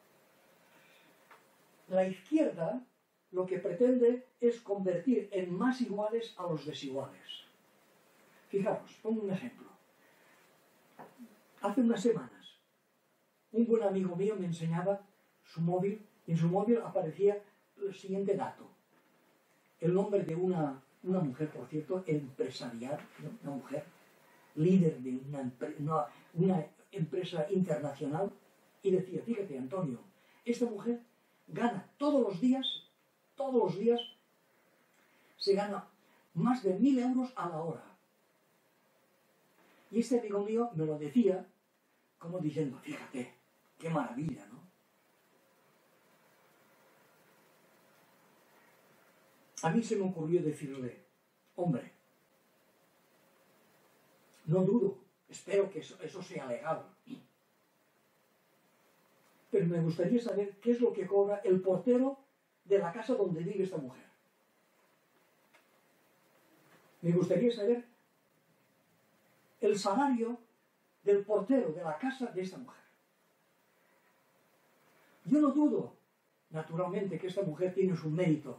La izquierda lo que pretende es convertir en más iguales a los desiguales. Fijaros, pongo un ejemplo. Hace unas semanas, un buen amigo mío me enseñaba su móvil y en su móvil aparecía el siguiente dato. El nombre de una, una mujer, por cierto, empresarial, ¿no? Una mujer líder de una, empre una, una empresa internacional, y decía, fíjate, Antonio, esta mujer gana todos los días, todos los días, se gana más de mil euros a la hora. Y este amigo mío me lo decía como diciendo, fíjate, qué maravilla, ¿no? A mí se me ocurrió decirle, hombre, no dudo, espero que eso, eso sea legal, pero me gustaría saber qué es lo que cobra el portero de la casa donde vive esta mujer. Me gustaría saber el salario del portero de la casa de esta mujer. Yo no dudo, naturalmente, que esta mujer tiene su mérito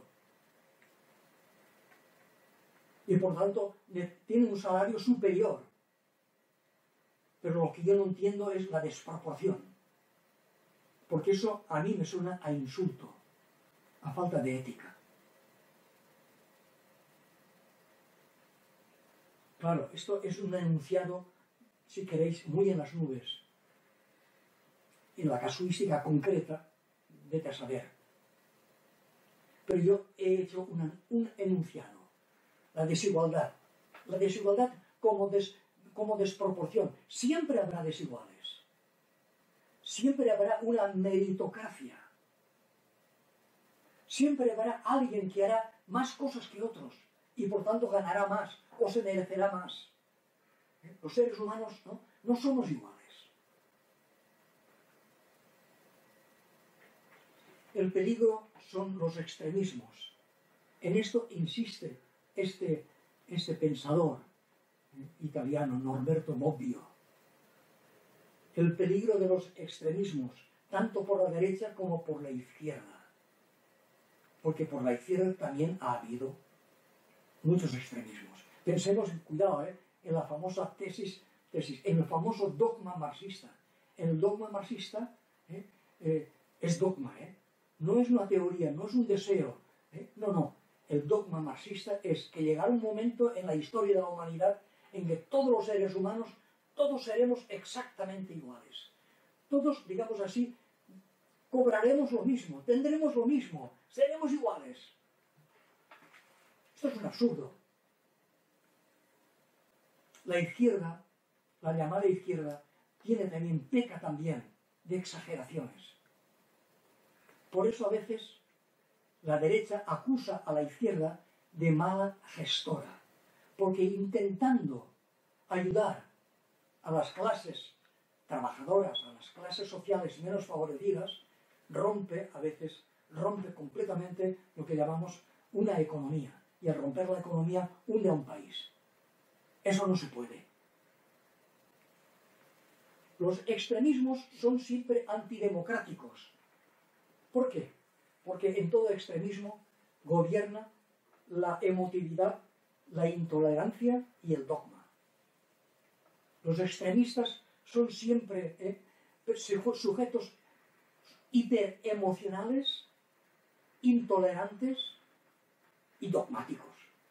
y por tanto tiene un salario superior. Pero lo que yo no entiendo es la desproporción, porque eso a mí me suena a insulto, a falta de ética. Claro, esto es un enunciado, si queréis, muy en las nubes. En la casuística concreta, vete a saber. Pero yo he hecho una, un enunciado. La desigualdad. La desigualdad como, des, como desproporción. Siempre habrá desiguales. Siempre habrá una meritocracia. Siempre habrá alguien que hará más cosas que otros y por tanto ganará más o se merecerá más. Los seres humanos no, no somos iguales. El peligro son los extremismos. En esto insiste este, este pensador italiano, Norberto Bobbio. El peligro de los extremismos, tanto por la derecha como por la izquierda. Porque por la izquierda también ha habido muchos extremismos. Pensemos, cuidado, ¿eh? en la famosa tesis, tesis, en el famoso dogma marxista. En el dogma marxista ¿eh? Eh, es dogma, ¿eh? No es una teoría, no es un deseo. ¿eh? No, no. El dogma marxista es que llegará un momento en la historia de la humanidad en que todos los seres humanos, todos seremos exactamente iguales. Todos, digamos así, cobraremos lo mismo, tendremos lo mismo, seremos iguales. Esto es un absurdo. La izquierda, la llamada izquierda, tiene también, peca también de exageraciones. Por eso a veces la derecha acusa a la izquierda de mala gestora, porque intentando ayudar a las clases trabajadoras, a las clases sociales menos favorecidas, rompe a veces, rompe completamente lo que llamamos una economía. Y al romper la economía hunde a un país. Eso no se puede. Los extremismos son siempre antidemocráticos. ¿Por qué? Porque en todo extremismo gobierna la emotividad, la intolerancia y el dogma. Los extremistas son siempre eh, sujetos hiperemocionales, intolerantes y dogmáticos.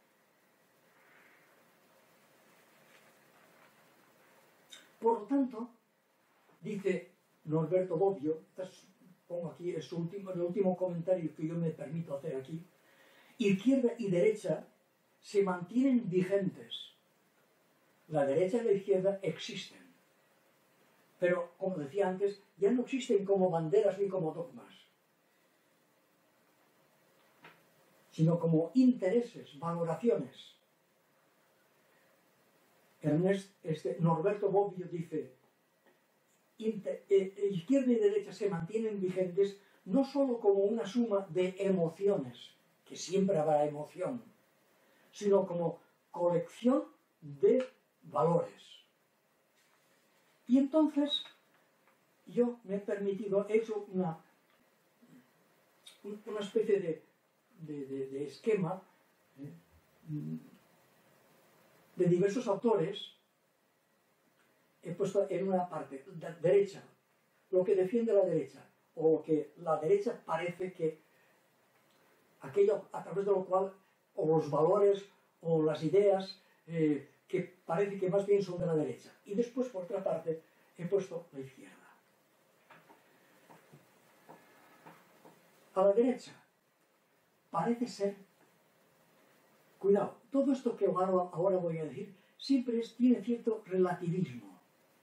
Por lo tanto, dice Norberto Bobbio, pongo aquí es último, el último comentario que yo me permito hacer aquí, izquierda y derecha se mantienen vigentes. La derecha y la izquierda existen. Pero, como decía antes, ya no existen como banderas ni como dogmas, sino como intereses, valoraciones. Ernest, este, Norberto Bobbio dice, inter, eh, izquierda y derecha se mantienen vigentes no sólo como una suma de emociones, que siempre habrá emoción, sino como colección de valores. Y entonces, yo me he permitido, he hecho una, una especie de, de, de, de esquema ¿eh? de diversos autores. He puesto en una parte, la derecha, lo que defiende la derecha, o lo que la derecha parece que, aquello a través de lo cual, o los valores, o las ideas eh, que parece que más bien son de la derecha. Y después, por otra parte, he puesto la izquierda. A la derecha parece ser, cuidado, todo esto que ahora, ahora voy a decir siempre es, tiene cierto relativismo.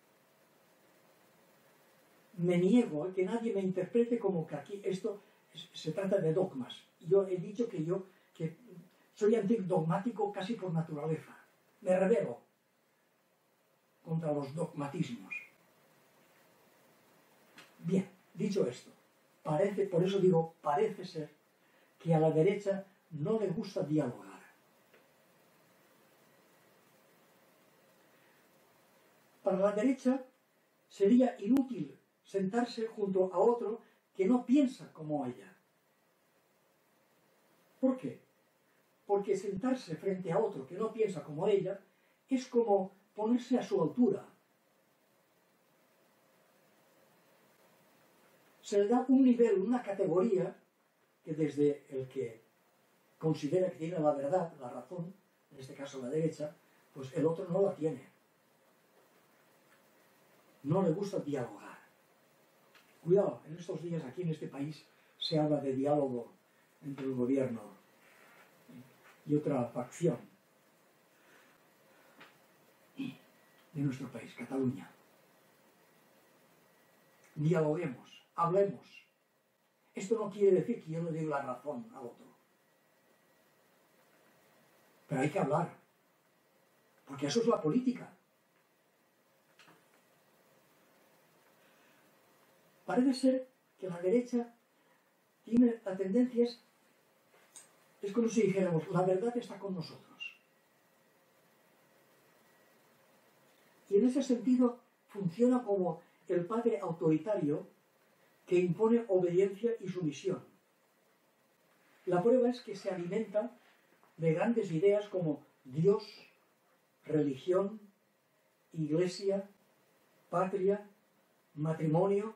Me niego a que nadie me interprete como que aquí esto es, se trata de dogmas. Yo he dicho que yo que soy antidogmático casi por naturaleza. Me rebelo contra los dogmatismos. Bien, dicho esto, parece, por eso digo, parece ser que a la derecha no le gusta dialogar. Para la derecha sería inútil sentarse junto a otro que no piensa como ella. ¿Por qué? Porque sentarse frente a otro que no piensa como ella es como ponerse a su altura. Se le da un nivel, una categoría, que desde el que considera que tiene la verdad, la razón, en este caso la derecha, pues el otro no la tiene. No le gusta dialogar. Cuidado, en estos días aquí en este país se habla de diálogo entre el gobierno y otra facción de nuestro país, Cataluña. Dialoguemos, hablemos. Esto no quiere decir que yo no diga la razón al otro. Pero hay que hablar, porque eso es la política. Parece ser que la derecha tiene la tendencia, es, es como si dijéramos, la verdad está con nosotros. Y en ese sentido funciona como el padre autoritario que impone obediencia y sumisión. La prueba es que se alimenta de grandes ideas como Dios, religión, iglesia, patria, matrimonio,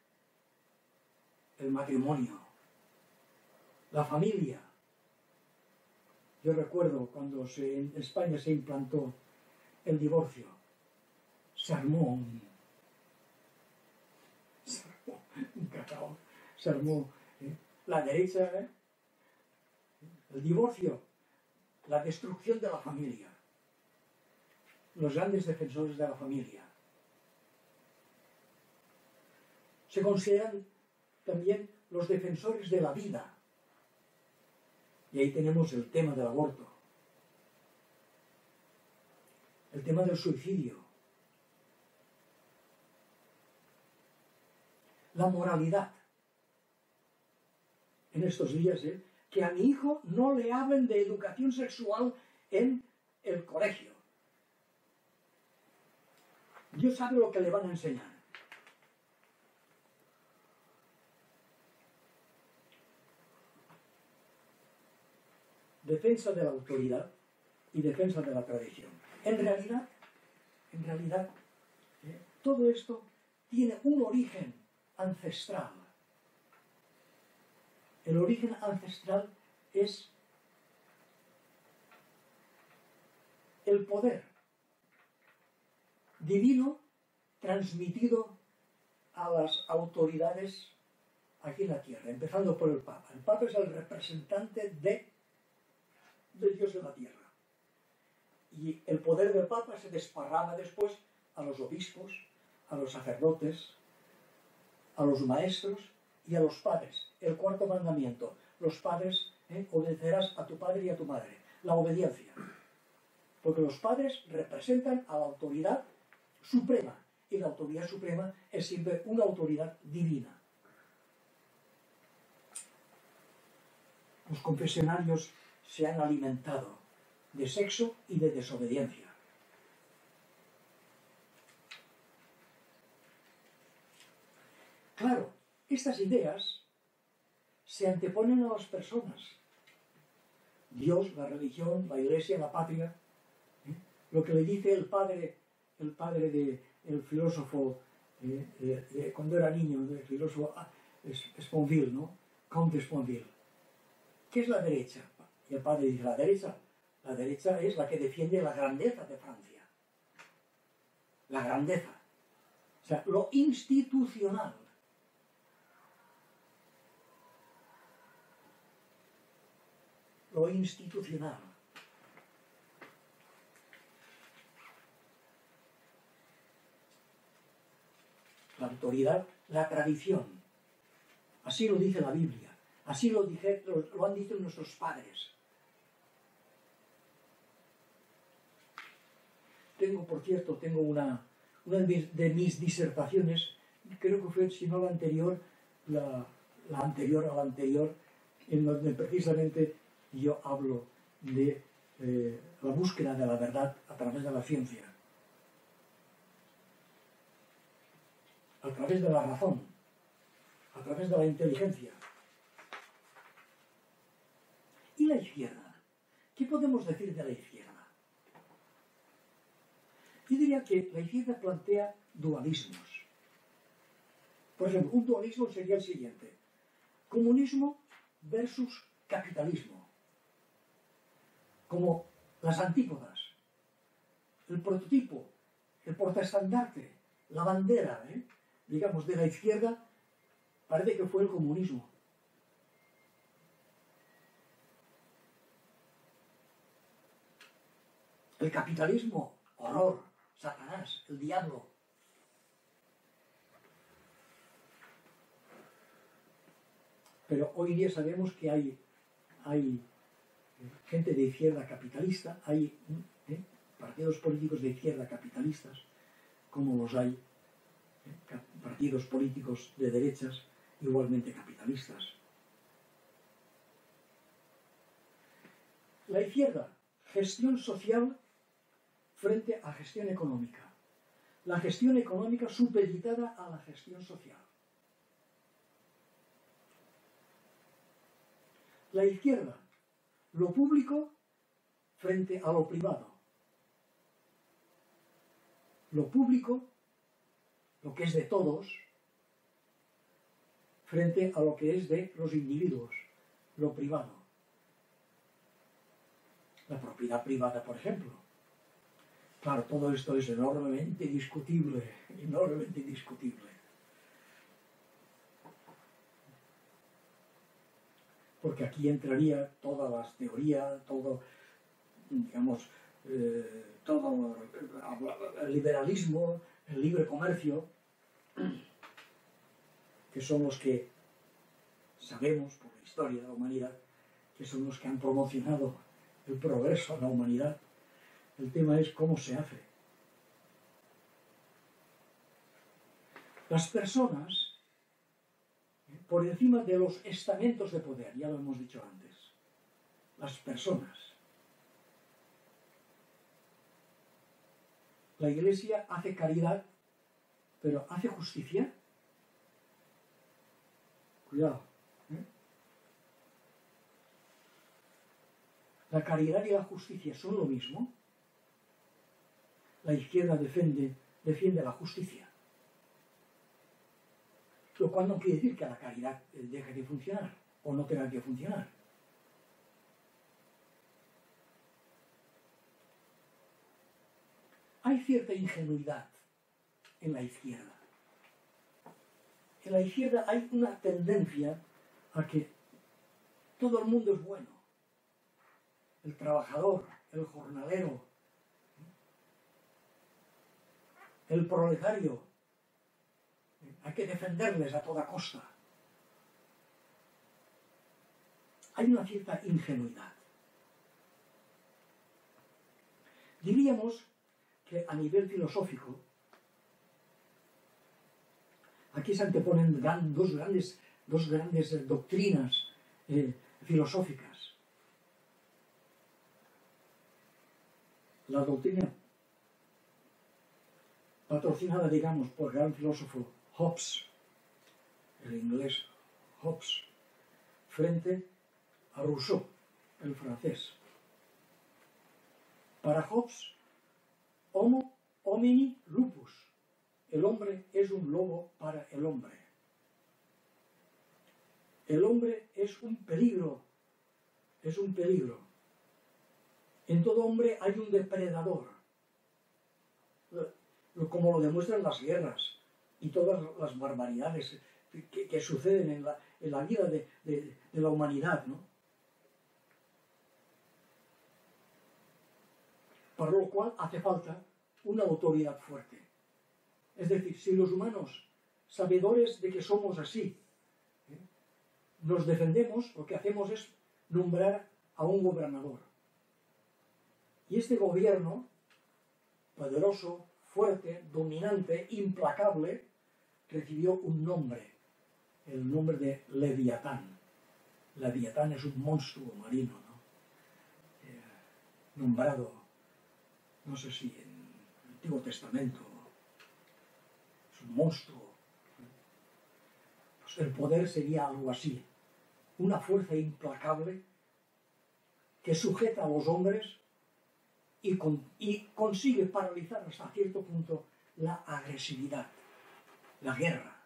el matrimonio, la familia. Yo recuerdo cuando se, en España se implantó el divorcio, se armó un, se armó un cacao, se armó ¿eh? la derecha, ¿eh? el divorcio, la destrucción de la familia, los grandes defensores de la familia. Se consideran también los defensores de la vida. Y ahí tenemos el tema del aborto, el tema del suicidio, la moralidad. En estos días, ¿eh? que a mi hijo no le hablen de educación sexual en el colegio. Dios sabe lo que le van a enseñar. Defensa de la autoridad y defensa de la tradición. En realidad, en realidad, ¿eh? todo esto tiene un origen ancestral. El origen ancestral es el poder divino transmitido a las autoridades aquí en la tierra, empezando por el Papa. El Papa es el representante de del Dios de la tierra. Y el poder del Papa se desparrama después a los obispos, a los sacerdotes, a los maestros y a los padres. El cuarto mandamiento, los padres, ¿eh? obedecerás a tu padre y a tu madre. La obediencia. Porque los padres representan a la autoridad suprema, y la autoridad suprema es siempre una autoridad divina. Los confesionarios se han alimentado de sexo y de desobediencia. Claro, estas ideas se anteponen a las personas. Dios, la religión, la iglesia, la patria. ¿eh? Lo que le dice el padre, el padre de, el filósofo, eh, de, de, cuando era niño, el filósofo Sponville, ¿no? Comte Sponville. ¿Qué es la derecha? Y el padre dice, la derecha, La derecha es la que defiende la grandeza de Francia. La grandeza. O sea, lo institucional. Lo institucional. La autoridad, la tradición. Así lo dice la Biblia. Así lo, dije, lo, lo han dicho nuestros padres. Tengo, por cierto, tengo una, una de mis disertaciones, creo que fue, si no la anterior, la, la anterior a la anterior, en donde precisamente yo hablo de eh, la búsqueda de la verdad a través de la ciencia, a través de la razón, a través de la inteligencia. ¿Y la izquierda? ¿Qué podemos decir de la izquierda? Yo diría que la izquierda plantea dualismos. Por ejemplo, un dualismo sería el siguiente: comunismo versus capitalismo. Como las antípodas, el prototipo, el portaestandarte, la bandera, ¿eh? digamos, de la izquierda, parece que fue el comunismo. El capitalismo, horror, Satanás, el diablo. Pero hoy día sabemos que hay, hay gente de izquierda capitalista, hay ¿eh? partidos políticos de izquierda capitalistas, como los hay, ¿eh? partidos políticos de derechas igualmente capitalistas. La izquierda, gestión social frente a gestión económica. La gestión económica supeditada a la gestión social. La izquierda, lo público frente a lo privado. Lo público, lo que es de todos, frente a lo que es de los individuos, lo privado. La propiedad privada, por ejemplo. Claro, todo esto es enormemente discutible, enormemente discutible. Porque aquí entraría todas las teorías, todo, digamos, eh, todo el liberalismo, el libre comercio, que son los que sabemos por la historia de la humanidad, que son los que han promocionado el progreso en la humanidad. El tema es cómo se hace. Las personas, por encima de los estamentos de poder, ya lo hemos dicho antes, las personas. La Iglesia hace caridad, pero ¿hace justicia? Cuidado. ¿eh? ¿La caridad y la justicia son lo mismo? La izquierda defiende, defiende la justicia. Lo cual no quiere decir que la caridad deje de funcionar o no tenga que funcionar. Hay cierta ingenuidad en la izquierda. En la izquierda hay una tendencia a que todo el mundo es bueno. El trabajador, el jornalero, el proletario, hay que defenderles a toda costa. Hay una cierta ingenuidad. Diríamos que a nivel filosófico, aquí se anteponen gran, dos grandes, dos grandes eh, doctrinas eh, filosóficas. La doctrina patrocinada, digamos, por el gran filósofo Hobbes, el inglés Hobbes, frente a Rousseau, el francés. Para Hobbes, homo homini lupus, el hombre es un lobo para el hombre. El hombre es un peligro, es un peligro. En todo hombre hay un depredador, como lo demuestran las guerras y todas las barbaridades que, que suceden en la, en la vida de, de, de la humanidad, ¿no? Para lo cual hace falta una autoridad fuerte. Es decir, si los humanos, sabedores de que somos así, ¿eh?, nos defendemos, lo que hacemos es nombrar a un gobernador. Y este gobierno, poderoso, fuerte, dominante, implacable, recibió un nombre, el nombre de Leviatán. Leviatán es un monstruo marino, ¿no? Eh, nombrado, no sé si en el Antiguo Testamento, es un monstruo. Pues el poder sería algo así, una fuerza implacable que sujeta a los hombres y, con, y consigue paralizar hasta cierto punto la agresividad, la guerra.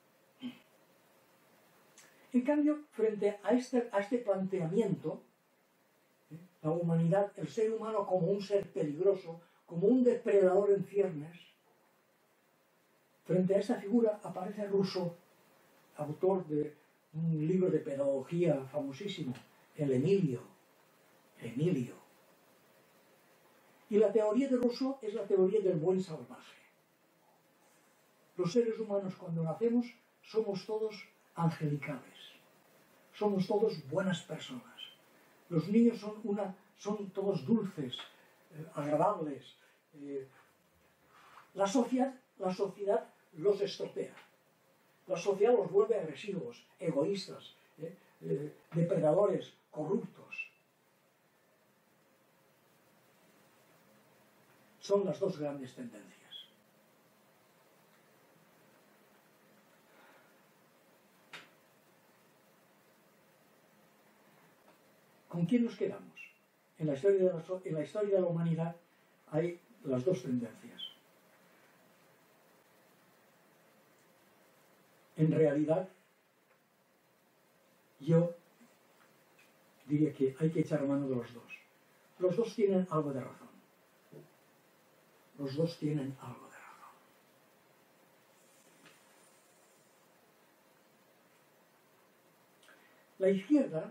En cambio, frente a este, a este planteamiento, ¿eh?, la humanidad, el ser humano como un ser peligroso, como un depredador en ciernes, frente a esta figura aparece Rousseau, autor de un libro de pedagogía famosísimo, el Emilio. Emilio. Y la teoría de Rousseau es la teoría del buen salvaje. Los seres humanos, cuando nacemos, somos todos angelicales. Somos todos buenas personas. Los niños son, una, son todos dulces, eh, agradables. Eh, la sociedad, la sociedad los estropea. La sociedad los vuelve agresivos, egoístas, eh, eh, depredadores, corruptos. Son las dos grandes tendencias. ¿Con quién nos quedamos? En la historia de la, en la historia de la humanidad hay las dos tendencias. En realidad, yo diría que hay que echar mano de los dos. Los dos tienen algo de razón. Los dos tienen algo de razón. La izquierda,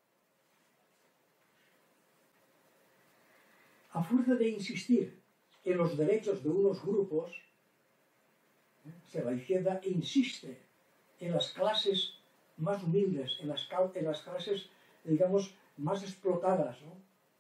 a fuerza de insistir en los derechos de unos grupos, ¿eh?, o sea, la izquierda insiste en las clases más humildes, en las, en las clases, digamos, más explotadas, ¿no?,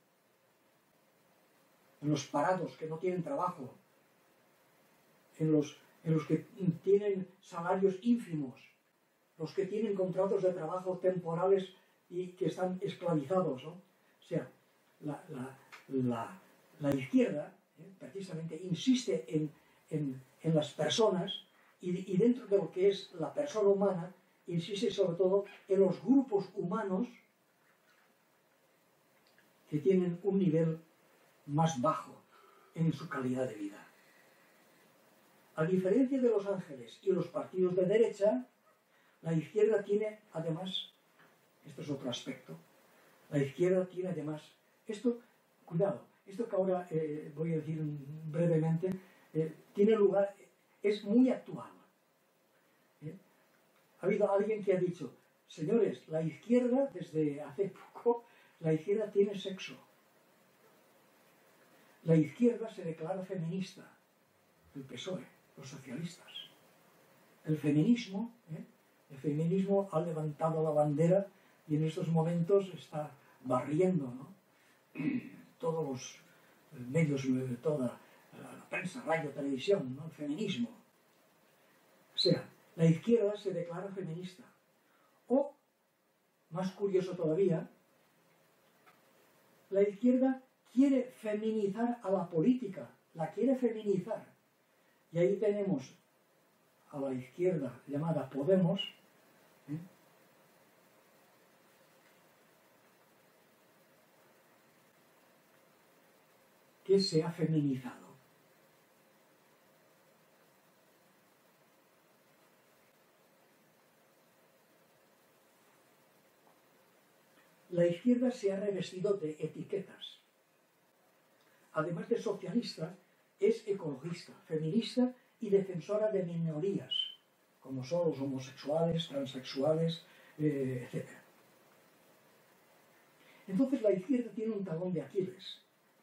en los parados que no tienen trabajo, en los, en los que tienen salarios ínfimos, los que tienen contratos de trabajo temporales y que están esclavizados, ¿no? O sea, la, la, la, la izquierda, ¿eh?, precisamente insiste en, en, en las personas y, y dentro de lo que es la persona humana, insiste sobre todo en los grupos humanos que tienen un nivel más bajo en su calidad de vida. A diferencia de los ángeles y los partidos de derecha, la izquierda tiene además, esto es otro aspecto, la izquierda tiene además, esto, cuidado, esto que ahora eh, voy a decir brevemente, eh, tiene lugar, es muy actual. ¿eh? Ha habido alguien que ha dicho, señores, la izquierda, desde hace poco, la izquierda tiene sexo. La izquierda se declara feminista, el P S O E, los socialistas. El feminismo, ¿eh? el feminismo ha levantado la bandera y en estos momentos está barriendo, ¿no?, todos los medios, toda la prensa, radio, televisión, ¿no?, el feminismo. O sea, la izquierda se declara feminista. O, más curioso todavía, la izquierda quiere feminizar a la política, la quiere feminizar. Y ahí tenemos a la izquierda llamada Podemos, ¿eh?, que se ha feminizado. La izquierda se ha revestido de etiquetas. además de socialista, es ecologista, feminista y defensora de minorías, como son los homosexuales, transexuales, eh, etcétera. Entonces la izquierda tiene un talón de Aquiles.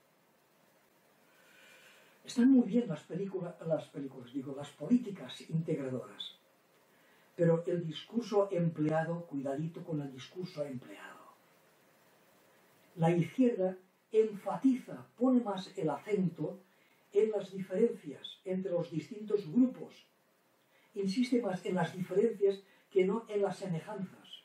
Están muy bien las películas, las películas, digo, las políticas integradoras, pero el discurso empleado, cuidadito con el discurso empleado. La izquierda enfatiza, pone más el acento en las diferencias entre los distintos grupos. Insiste más en las diferencias que no en las semejanzas.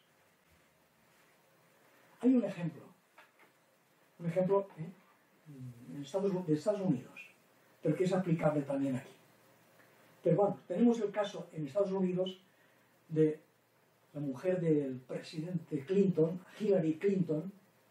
Hay un ejemplo, un ejemplo ¿eh? en Estados, de Estados Unidos, pero que es aplicable también aquí. Pero bueno, tenemos el caso en Estados Unidos de la mujer del presidente Clinton, Hillary Clinton,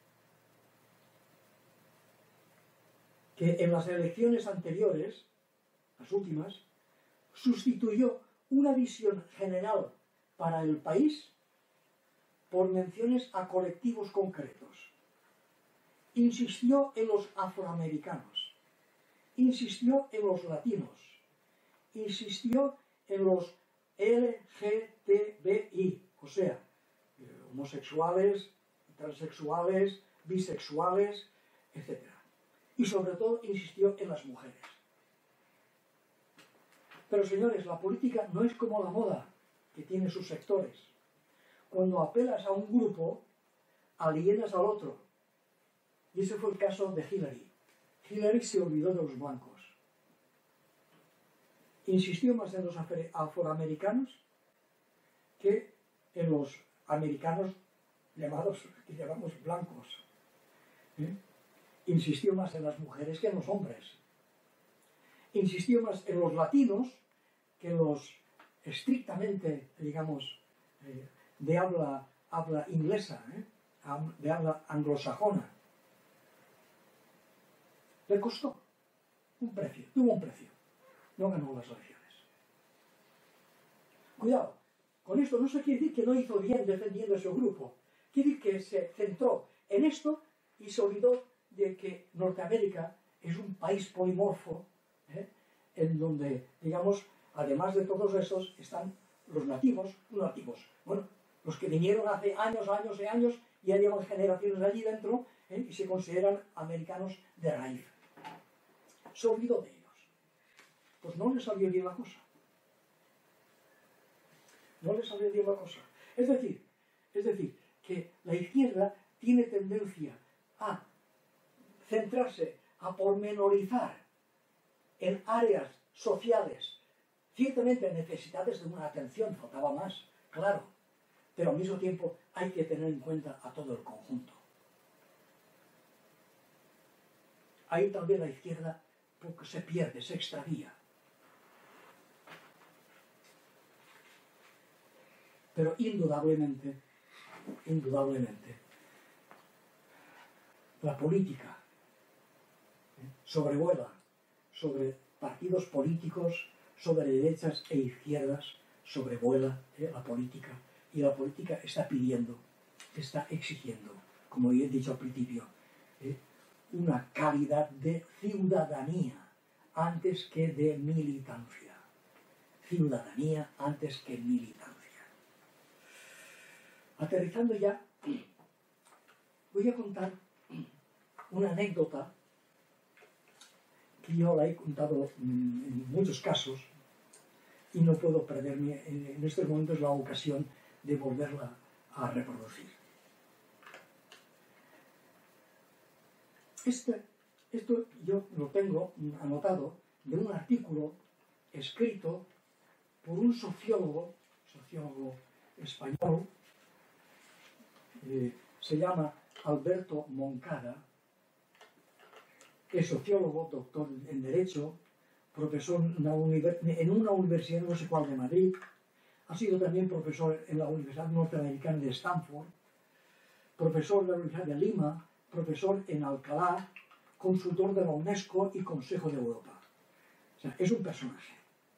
que en las elecciones anteriores, las últimas, sustituyó una visión general para el país por menciones a colectivos concretos. Insistió en los afroamericanos, insistió en los latinos, insistió en los L G T B I, o sea, homosexuales, transexuales, bisexuales, etcétera. Y sobre todo insistió en las mujeres. Pero señores, la política no es como la moda, que tiene sus sectores. Cuando apelas a un grupo, alienas al otro. Y ese fue el caso de Hillary. Hillary se olvidó de los blancos. Insistió más en los afroamericanos que en los americanos llamados, que llamamos blancos. ¿Eh? Insistió más en las mujeres que en los hombres. Insistió más en los latinos que en los estrictamente, digamos, eh, de habla, habla inglesa, ¿eh? de habla anglosajona. Le costó un precio, tuvo un precio. No ganó las elecciones. Cuidado, con esto no se quiere decir que no hizo bien defendiendo ese grupo. Quiere decir que se centró en esto y se olvidó de que Norteamérica es un país polimorfo, ¿eh? en donde, digamos, además de todos esos, están los nativos, los nativos, bueno, los que vinieron hace años, años y años, y ya llevan generaciones allí dentro, ¿eh? y se consideran americanos de raíz. Se olvidó de ellos. Pues no le salió bien la cosa. No le salió bien la cosa. Es decir, es decir, que la izquierda tiene tendencia a centrarse, a pormenorizar en áreas sociales ciertamente necesitadas de una atención, faltaba más, claro, pero al mismo tiempo hay que tener en cuenta a todo el conjunto. Ahí también la izquierda porque se pierde, se extravía. Pero indudablemente, indudablemente, la política ¿eh? sobrevuela sobre partidos políticos, sobre derechas e izquierdas, sobrevuela ¿eh? la política, y la política está pidiendo, está exigiendo, como he dicho al principio, ¿eh? una calidad de ciudadanía antes que de militancia. Ciudadanía antes que militancia. Aterrizando ya, voy a contar una anécdota que yo la he contado en muchos casos y no puedo perderme en estos momentos la ocasión de volverla a reproducir. Este, esto yo lo tengo anotado de un artículo escrito por un sociólogo, sociólogo español, eh, se llama Alberto Moncada, es sociólogo, doctor en Derecho, profesor en una, en una universidad, no sé cuál de Madrid, ha sido también profesor en la Universidad Norteamericana de Stanford, profesor de la Universidad de Lima, profesor en Alcalá, consultor de la UNESCO y Consejo de Europa. O sea, es un personaje.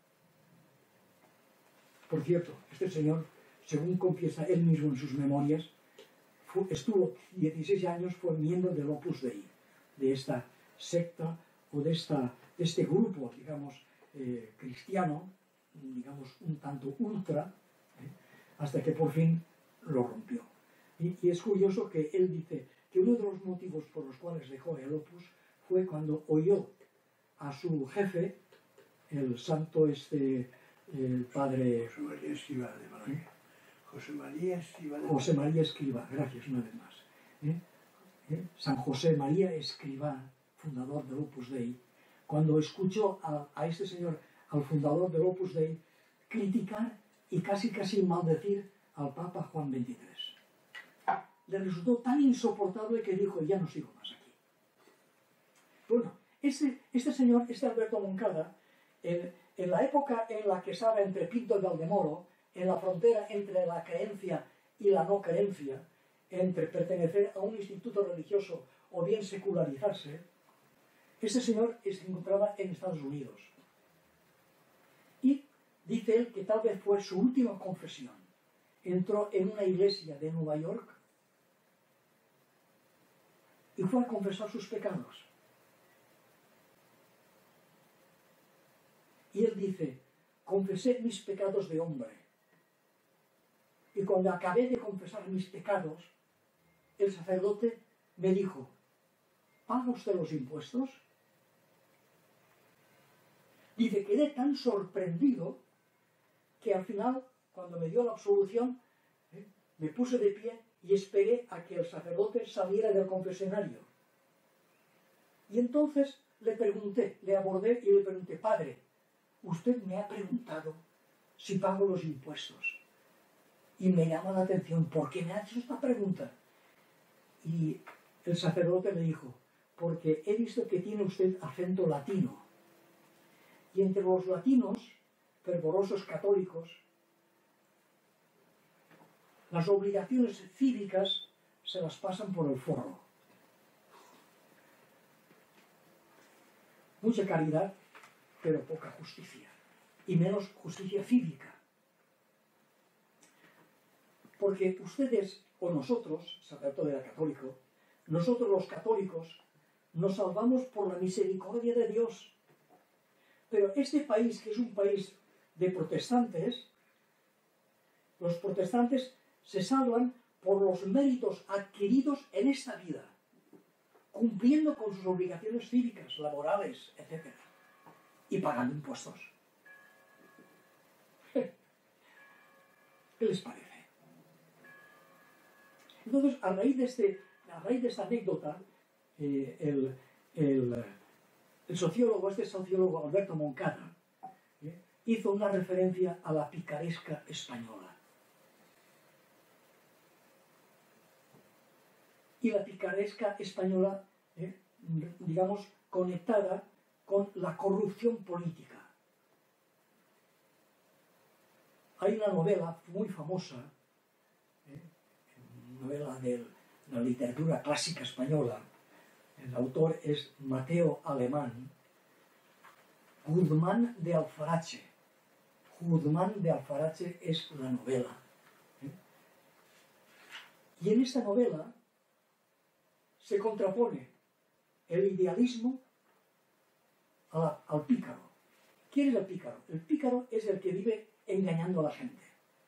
Por cierto, este señor, según confiesa él mismo en sus memorias, fue, estuvo dieciséis años, fue miembro del Opus Dei, de esta secta o de, esta, de este grupo, digamos, eh, cristiano, digamos, un tanto ultra, ¿eh? hasta que por fin lo rompió. Y, y es curioso que él dice que uno de los motivos por los cuales dejó el Opus fue cuando oyó a su jefe, el santo este, el padre... José María Escrivá de Balaguer. José María Escrivá de José María Escrivá, gracias una vez más. ¿eh? ¿Eh? San José María Escrivá, fundador del Opus Dei, cuando escuchó a, a este señor, al fundador del Opus Dei, criticar y casi casi maldecir al Papa Juan veintitrés. Le resultó tan insoportable que dijo, ya no sigo más aquí. Bueno, este, este señor, este Alberto Moncada, en, en la época en la que estaba entre Pinto y Valdemoro, en la frontera entre la creencia y la no creencia, entre pertenecer a un instituto religioso o bien secularizarse, este señor se encontraba en Estados Unidos. Y dice él que tal vez fue su última confesión. Entró en una iglesia de Nueva York y fue a confesar sus pecados. Y él dice, confesé mis pecados de hombre. Y cuando acabé de confesar mis pecados, el sacerdote me dijo, ¿paga usted los impuestos? Dice, quedé tan sorprendido que al final, cuando me dio la absolución, ¿eh? me puse de pie y esperé a que el sacerdote saliera del confesionario. Y entonces le pregunté, le abordé y le pregunté, padre, usted me ha preguntado si pago los impuestos. Y me llama la atención, ¿por qué me ha hecho esta pregunta? Y el sacerdote me dijo, porque he visto que tiene usted acento latino. Y entre los latinos, fervorosos católicos, las obligaciones cívicas se las pasan por el forro. Mucha caridad, pero poca justicia. Y menos justicia cívica. Porque ustedes, o nosotros, sacerdote era católico, nosotros los católicos, nos salvamos por la misericordia de Dios. Pero este país, que es un país de protestantes, los protestantes se salvan por los méritos adquiridos en esta vida, cumpliendo con sus obligaciones cívicas, laborales, etcétera, y pagando impuestos. ¿Qué les parece? Entonces, a raíz de, este, a raíz de esta anécdota, eh, el, el, el sociólogo, este sociólogo Alberto Moncada, eh, hizo una referencia a la picaresca española. Y la picaresca española, eh, digamos, conectada con la corrupción política. Hay una novela muy famosa, eh, novela de la literatura clásica española, el autor es Mateo Alemán, Guzmán de Alfarache. Guzmán de Alfarache es la novela. ¿eh? Y en esta novela se contrapone el idealismo a la, al pícaro. ¿Quién es el pícaro? El pícaro es el que vive engañando a la gente.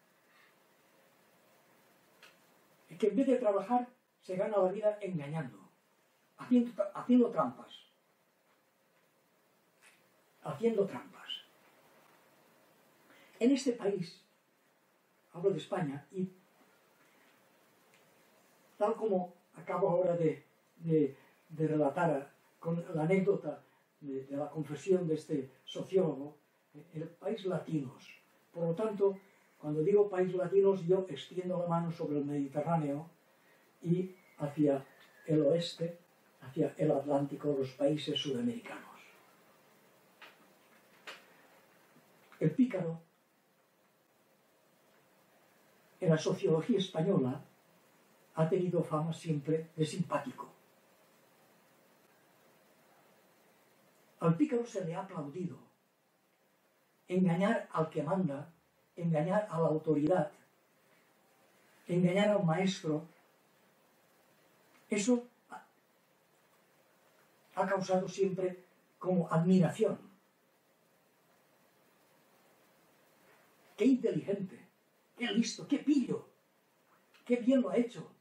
El que en vez de trabajar se gana la vida engañando, haciendo, haciendo trampas. Haciendo trampas. En este país, hablo de España, y tal como acabo ahora de, de, de relatar con la anécdota de, de la confesión de este sociólogo, el país latinos. Por lo tanto, cuando digo país latinos, yo extiendo la mano sobre el Mediterráneo y hacia el oeste, hacia el Atlántico, los países sudamericanos. El pícaro, en la sociología española, ha tenido fama siempre de simpático. Al pícaro se le ha aplaudido engañar al que manda, engañar a la autoridad, engañar al maestro. Eso ha causado siempre como admiración. ¡Qué inteligente! ¡Qué listo! ¡Qué pillo! ¡Qué bien lo ha hecho!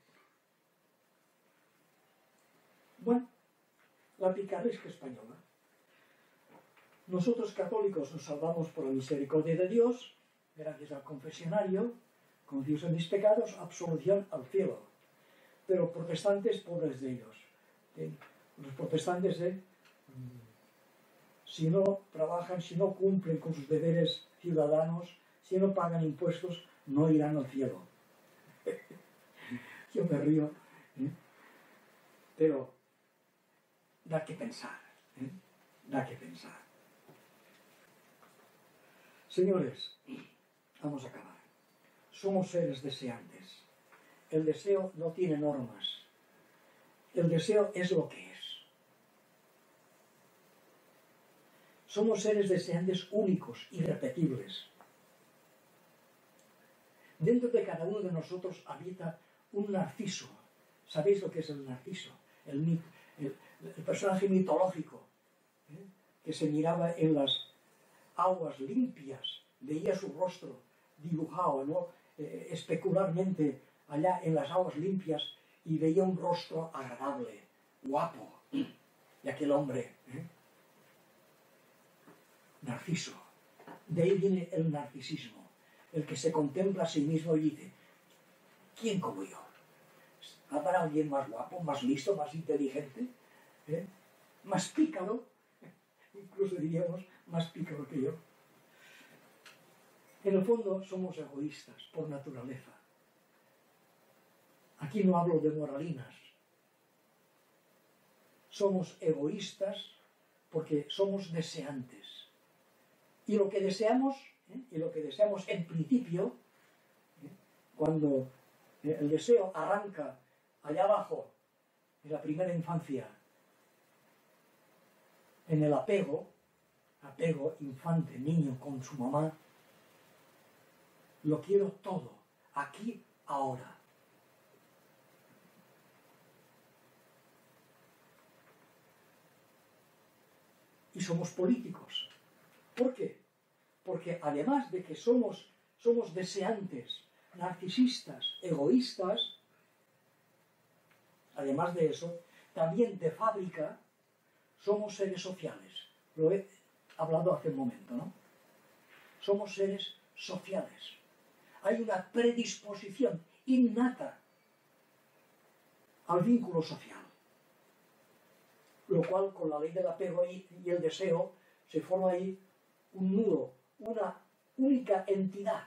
Bueno, la picaresca española. Nosotros católicos nos salvamos por la misericordia de Dios, gracias al confesionario, confieso mis pecados, absolución al cielo. Pero protestantes, pobres de ellos. Los protestantes, ¿eh? si no trabajan, si no cumplen con sus deberes ciudadanos, si no pagan impuestos, no irán al cielo. Yo me río, ¿eh? Pero da que pensar, ¿eh? da que pensar. Señores, vamos a acabar. Somos seres deseantes. El deseo no tiene normas. El deseo es lo que es. Somos seres deseantes únicos, irrepetibles. Dentro de cada uno de nosotros habita un narciso. ¿Sabéis lo que es el narciso? El, el, el personaje mitológico, ¿eh? que se miraba en las aguas limpias, veía su rostro dibujado, ¿no? eh, especularmente allá en las aguas limpias y veía un rostro agradable, guapo, de aquel hombre. ¿eh? Narciso. De ahí viene el narcisismo, el que se contempla a sí mismo y dice, ¿quién como yo? ¿Habrá alguien más guapo, más listo, más inteligente? ¿eh? Más pícaro, incluso diríamos, más pícaro que yo. En el fondo somos egoístas por naturaleza. Aquí no hablo de moralinas. Somos egoístas porque somos deseantes. Y lo que deseamos, ¿eh? y lo que deseamos en principio, ¿eh? cuando el deseo arranca allá abajo, en la primera infancia, en el apego, apego infante, niño con su mamá, lo quiero todo, aquí, ahora. Y somos políticos. ¿Por qué? Porque además de que somos, somos deseantes, narcisistas, egoístas, además de eso, también de fábrica, somos seres sociales. Lo he hablado hace un momento, ¿no? Somos seres sociales. Hay una predisposición innata al vínculo social. Lo cual, con la ley del apego y el deseo, se forma ahí un nudo, una única entidad.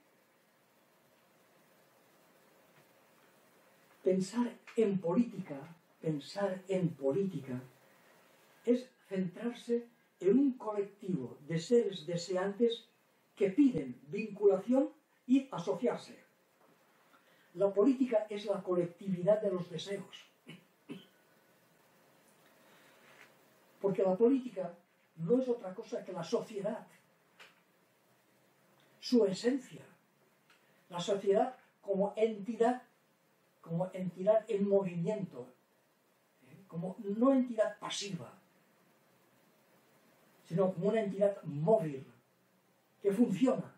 Pensar en política, pensar en política, es centrarse en un colectivo de seres deseantes que piden vinculación y asociarse. La política es la colectividad de los deseos. Porque la política no es otra cosa que la sociedad. Su esencia. La sociedad como entidad, como entidad en movimiento, ¿eh? como no entidad pasiva, sino como una entidad móvil, que funciona.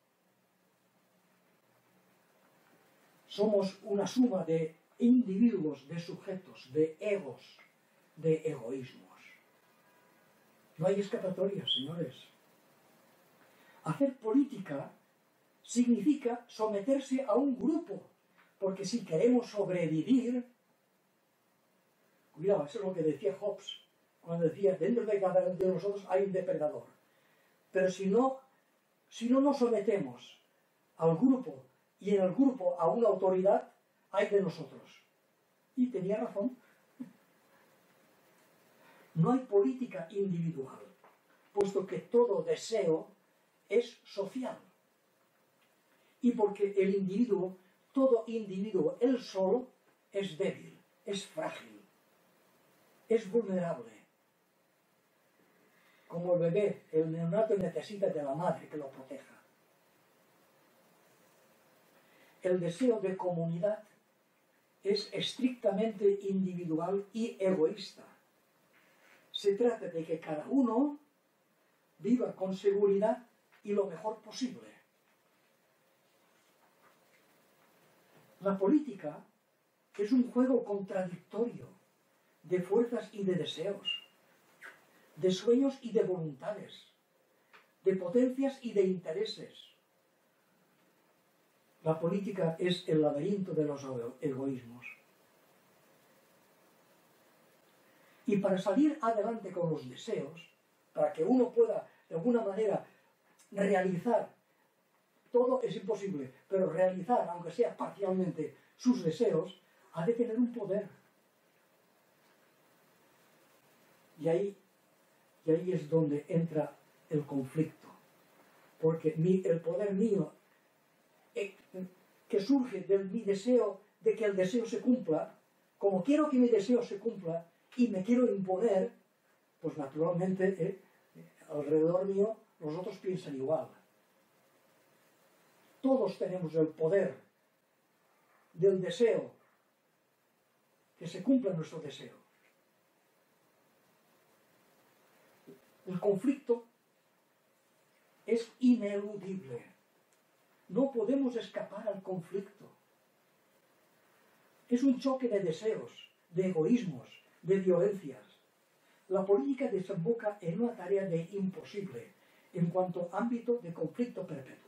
Somos una suma de individuos, de sujetos, de egos, de egoísmos. No hay escapatoria, señores. Hacer política significa someterse a un grupo, porque si queremos sobrevivir, cuidado, eso es lo que decía Hobbes, cuando decía, dentro de cada uno de nosotros hay un depredador. Pero si no, si no nos sometemos al grupo, y en el grupo a una autoridad, hay de nosotros. Y tenía razón. No hay política individual, puesto que todo deseo es social. Y porque el individuo, todo individuo, él solo, es débil, es frágil, es vulnerable. Como el bebé, el neonato necesita de la madre que lo proteja. El deseo de comunidad es estrictamente individual y egoísta. Se trata de que cada uno viva con seguridad y lo mejor posible. La política es un juego contradictorio de fuerzas y de deseos, de sueños y de voluntades, de potencias y de intereses. La política es el laberinto de los egoísmos. Y para salir adelante con los deseos, para que uno pueda de alguna manera realizar, todo es imposible, pero realizar, aunque sea parcialmente, sus deseos, ha de tener un poder. Y ahí, y ahí es donde entra el conflicto. Porque mi, el poder mío, eh, que surge de mi deseo de que el deseo se cumpla, como quiero que mi deseo se cumpla y me quiero imponer, pues naturalmente eh, alrededor mío los otros piensan igual. Todos tenemos el poder del deseo, que se cumpla nuestro deseo. El conflicto es ineludible. No podemos escapar al conflicto. Es un choque de deseos, de egoísmos, de violencias. La política desemboca en una tarea de imposible en cuanto a ámbito de conflicto perpetuo.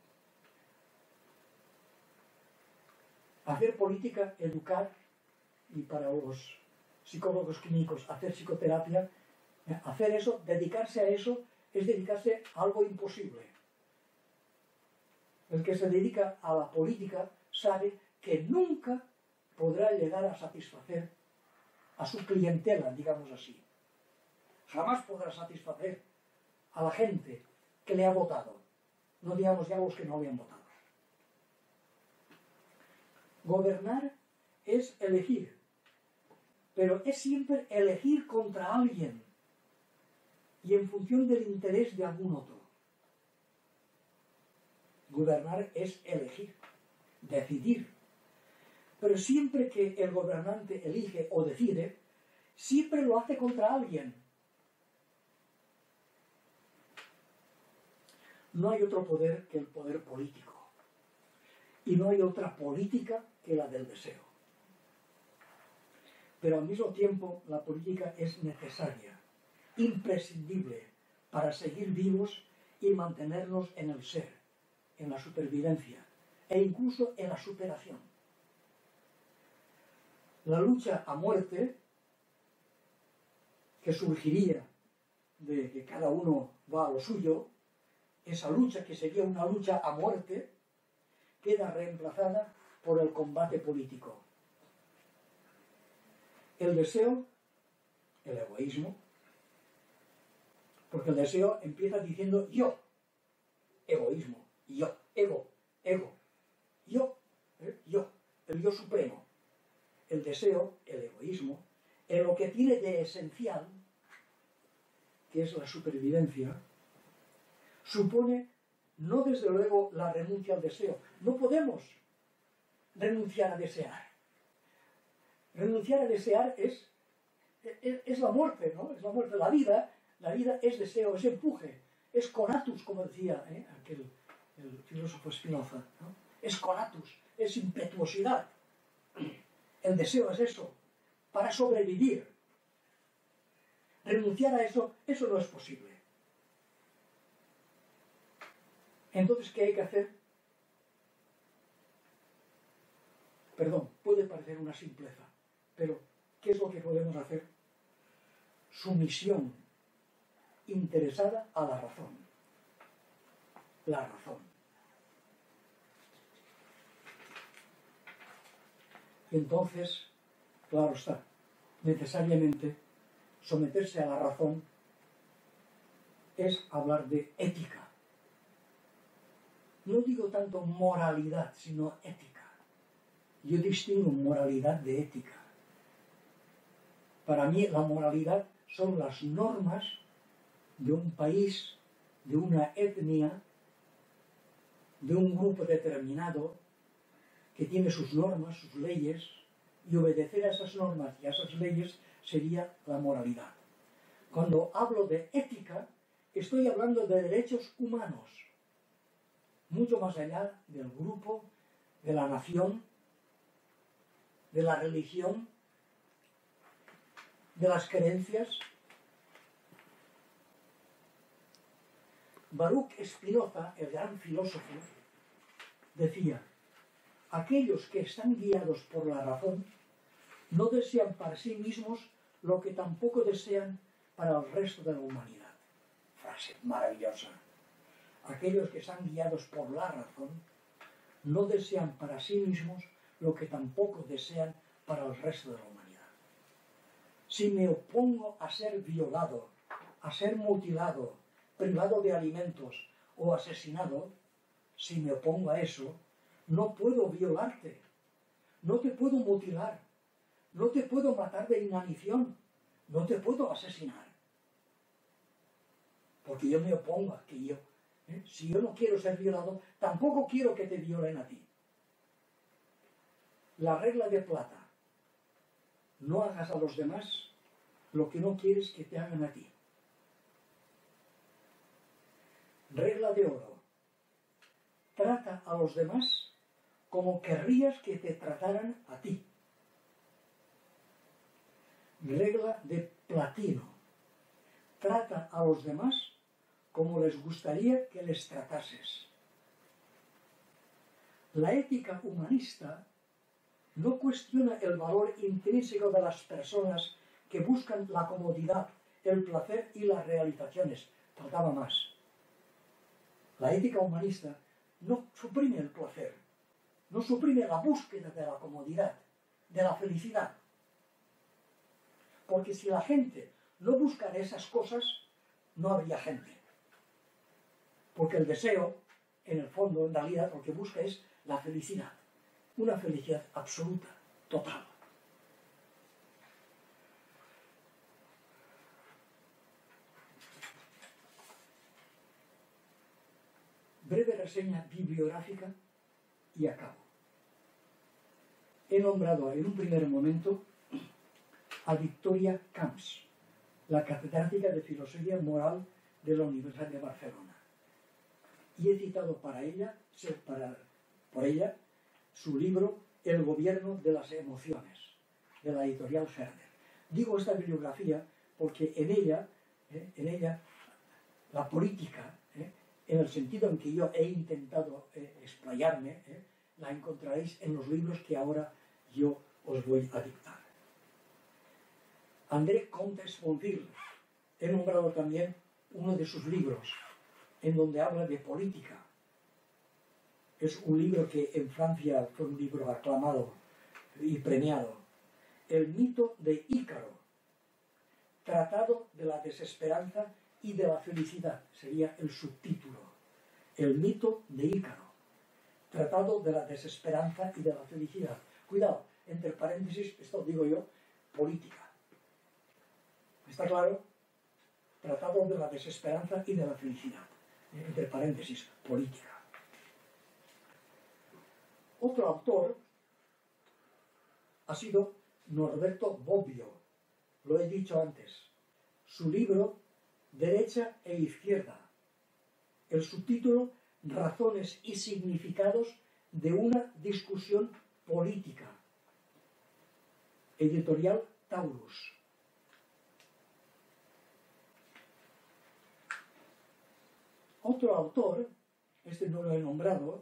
Hacer política, educar, y para los psicólogos clínicos hacer psicoterapia, hacer eso, dedicarse a eso, es dedicarse a algo imposible. El que se dedica a la política sabe que nunca podrá llegar a satisfacer a su clientela, digamos así. Jamás podrá satisfacer a la gente que le ha votado, no digamos ya a los que no le han votado. Gobernar es elegir, pero es siempre elegir contra alguien y en función del interés de algún otro. Gobernar es elegir, decidir, pero siempre que el gobernante elige o decide, siempre lo hace contra alguien. No hay otro poder que el poder político. Y no hay otra política que la del deseo. Pero al mismo tiempo la política es necesaria, imprescindible para seguir vivos y mantenernos en el ser, en la supervivencia e incluso en la superación. La lucha a muerte, que surgiría de que cada uno va a lo suyo, esa lucha que sería una lucha a muerte, queda reemplazada por el combate político. El deseo, el egoísmo, porque el deseo empieza diciendo yo, egoísmo, yo, ego, ego, yo, ¿eh? yo, el yo supremo. El deseo, el egoísmo, en lo que tiene de esencial, que es la supervivencia, supone no desde luego la renuncia al deseo. No podemos renunciar a desear. Renunciar a desear es, es, es la muerte, ¿no? Es la muerte. La vida, la vida es deseo, es empuje, es conatus, como decía ¿eh? aquel el filósofo Spinoza, ¿no? Es conatus, es impetuosidad. El deseo es eso, para sobrevivir. Renunciar a eso, eso no es posible. Entonces, ¿qué hay que hacer? Perdón, puede parecer una simpleza, pero ¿qué es lo que podemos hacer? Sumisión interesada a la razón. La razón. Y entonces, claro está, necesariamente someterse a la razón es hablar de ética. No digo tanto moralidad, sino ética. Yo distingo moralidad de ética. Para mí la moralidad son las normas de un país, de una etnia, de un grupo determinado, que tiene sus normas, sus leyes, y obedecer a esas normas y a esas leyes sería la moralidad. Cuando hablo de ética, estoy hablando de derechos humanos, mucho más allá del grupo, de la nación, de la religión, de las creencias. Baruch Spinoza, el gran filósofo, decía: aquellos que están guiados por la razón no desean para sí mismos lo que tampoco desean para el resto de la humanidad. Frase maravillosa. Aquellos que están guiados por la razón no desean para sí mismos lo que tampoco desean para el resto de la humanidad. Si me opongo a ser violado, a ser mutilado, privado de alimentos o asesinado, si me opongo a eso, no puedo violarte, no te puedo mutilar, no te puedo matar de inanición, no te puedo asesinar. Porque yo me opongo a que yo, ¿eh? si yo no quiero ser violado, tampoco quiero que te violen a ti. La regla de plata: no hagas a los demás lo que no quieres que te hagan a ti. Regla de oro: trata a los demás como querrías que te trataran a ti. Regla de platino: trata a los demás como les gustaría que les tratases. La ética humanista no cuestiona el valor intrínseco de las personas que buscan la comodidad, el placer y las realizaciones. Faltaba más. La ética humanista no suprime el placer, no suprime la búsqueda de la comodidad, de la felicidad. Porque si la gente no buscara esas cosas, no habría gente. Porque el deseo, en el fondo, en realidad, lo que busca es la felicidad. Una felicidad absoluta, total. Breve reseña bibliográfica y acabo. He nombrado en un primer momento a Victoria Camps, la catedrática de Filosofía Moral de la Universidad de Barcelona. Y he citado para ella, para, por ella su libro El gobierno de las emociones, de la editorial Herder. Digo esta bibliografía porque en ella, eh, en ella la política, eh, en el sentido en que yo he intentado eh, explayarme, eh, la encontraréis en los libros que ahora yo os voy a dictar. André Comte-Sponville, he nombrado también uno de sus libros, en donde habla de política. Es un libro que en Francia fue un libro aclamado y premiado. El mito de Ícaro, tratado de la desesperanza y de la felicidad, sería el subtítulo. El mito de Ícaro, tratado de la desesperanza y de la felicidad. Cuidado, entre paréntesis, esto digo yo, política. ¿Está claro? Tratado de la desesperanza y de la felicidad. Entre paréntesis, política. Otro autor ha sido Norberto Bobbio, lo he dicho antes. Su libro Derecha e Izquierda. El subtítulo Razones y significados de una discusión política. Editorial Taurus. Otro autor, este no lo he nombrado,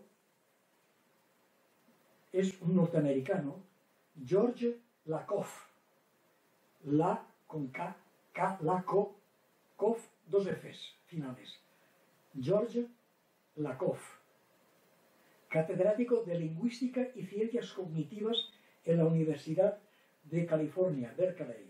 es un norteamericano, George Lakoff. La con K, K, Lakoff, Koff, dos Fs finales. George Lakoff, catedrático de Lingüística y Ciencias Cognitivas en la Universidad de California, Berkeley.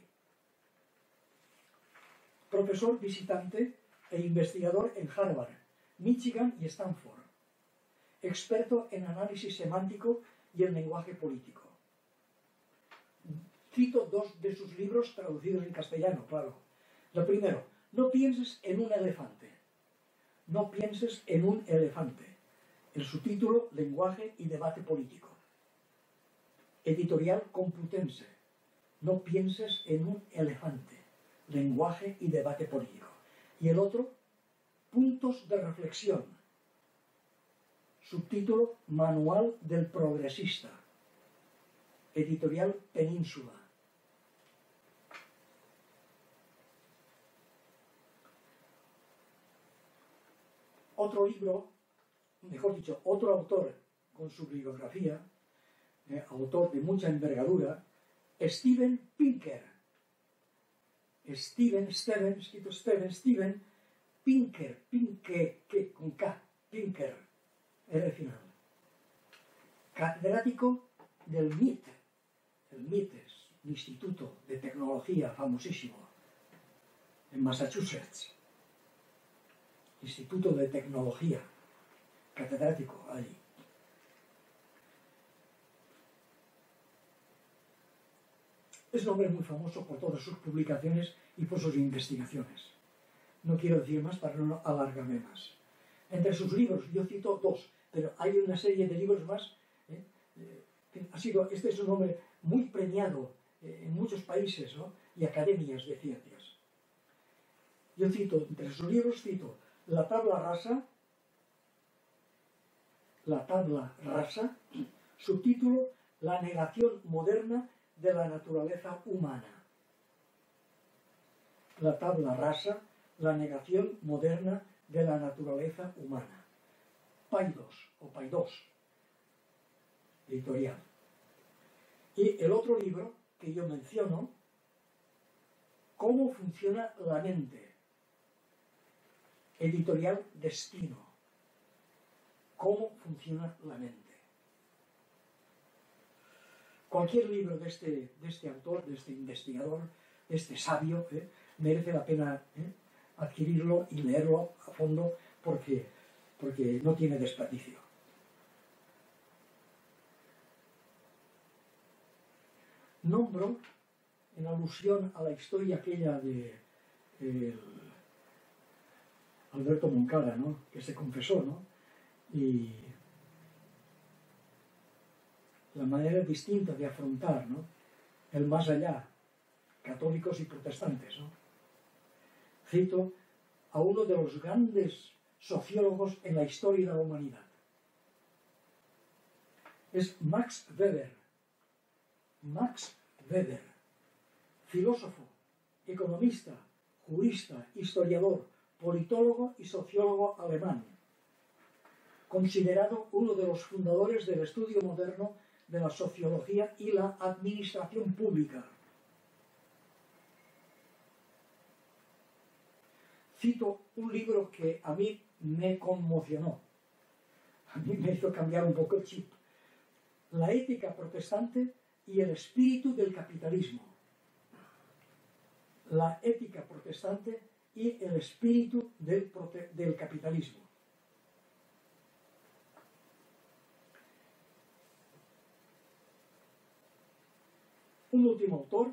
Profesor visitante e investigador en Harvard, Michigan y Stanford. Experto en análisis semántico y el lenguaje político. Cito dos de sus libros traducidos en castellano, claro. Lo primero, no pienses en un elefante. No pienses en un elefante. El subtítulo, Lenguaje y debate político. Editorial Complutense. No pienses en un elefante. lenguaje y debate político. Y el otro, puntos de reflexión. Subtítulo, Manual del Progresista. Editorial Península. Otro libro, mejor dicho, otro autor con su bibliografía, eh, autor de mucha envergadura, Steven Pinker. Steven, Steven, escrito Steven, Steven Pinker, Pinker, que, con K, Pinker, R final. Catedrático del M I T, el M I T es un instituto de tecnología famosísimo en Massachusetts. Instituto de Tecnología, catedrático allí. Es un hombre muy famoso por todas sus publicaciones y por sus investigaciones. No quiero decir más para no alargarme más. Entre sus libros, yo cito dos, pero hay una serie de libros más. ¿eh? Eh, ha sido, este es un hombre muy premiado eh, en muchos países, ¿no? Y academias de ciencias. Yo cito, entre sus libros cito La tabla rasa, La tabla rasa, subtítulo La negación moderna de la naturaleza humana. La tabla rasa, la negación moderna de la naturaleza humana. Paidós o Paidós, editorial. Y el otro libro que yo menciono, Cómo funciona la mente, editorial Destino. Cómo funciona la mente. Cualquier libro de este, de este autor, de este investigador, de este sabio, ¿eh? merece la pena ¿eh? adquirirlo y leerlo a fondo porque, porque no tiene desperdicio. Nombro, en alusión a la historia aquella de eh, Alberto Moncada, ¿no? que se confesó, ¿no? y la manera distinta de afrontar, ¿no? el más allá, católicos y protestantes, ¿no? Cito a uno de los grandes sociólogos en la historia de la humanidad. Es Max Weber. Max Weber, filósofo, economista, jurista, historiador, politólogo y sociólogo alemán, considerado uno de los fundadores del estudio moderno de la sociología y la administración pública. Cito un libro que a mí me conmocionó, a mí me hizo cambiar un poco el chip. La ética protestante y el espíritu del capitalismo. La ética protestante y el espíritu del, prote del capitalismo. Un último autor,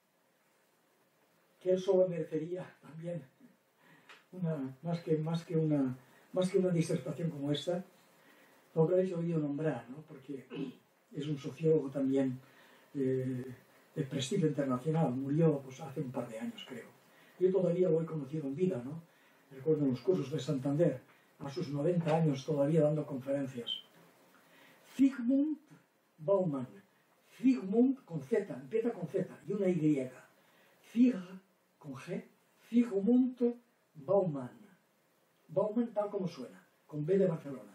que él solo merecería también una, más, que, más, que una, más que una disertación como esta, lo habréis oído nombrar, ¿no? Porque es un sociólogo también eh, de prestigio internacional, murió pues, hace un par de años, creo. Yo todavía lo he conocido en vida, ¿no? Recuerdo en los cursos de Santander, a sus noventa años todavía dando conferencias. Zygmunt Bauman. Zygmunt con Z, empieza con Z y una Y. Zig con G. Zygmunt Bauman. Bauman tal como suena, con B de Barcelona.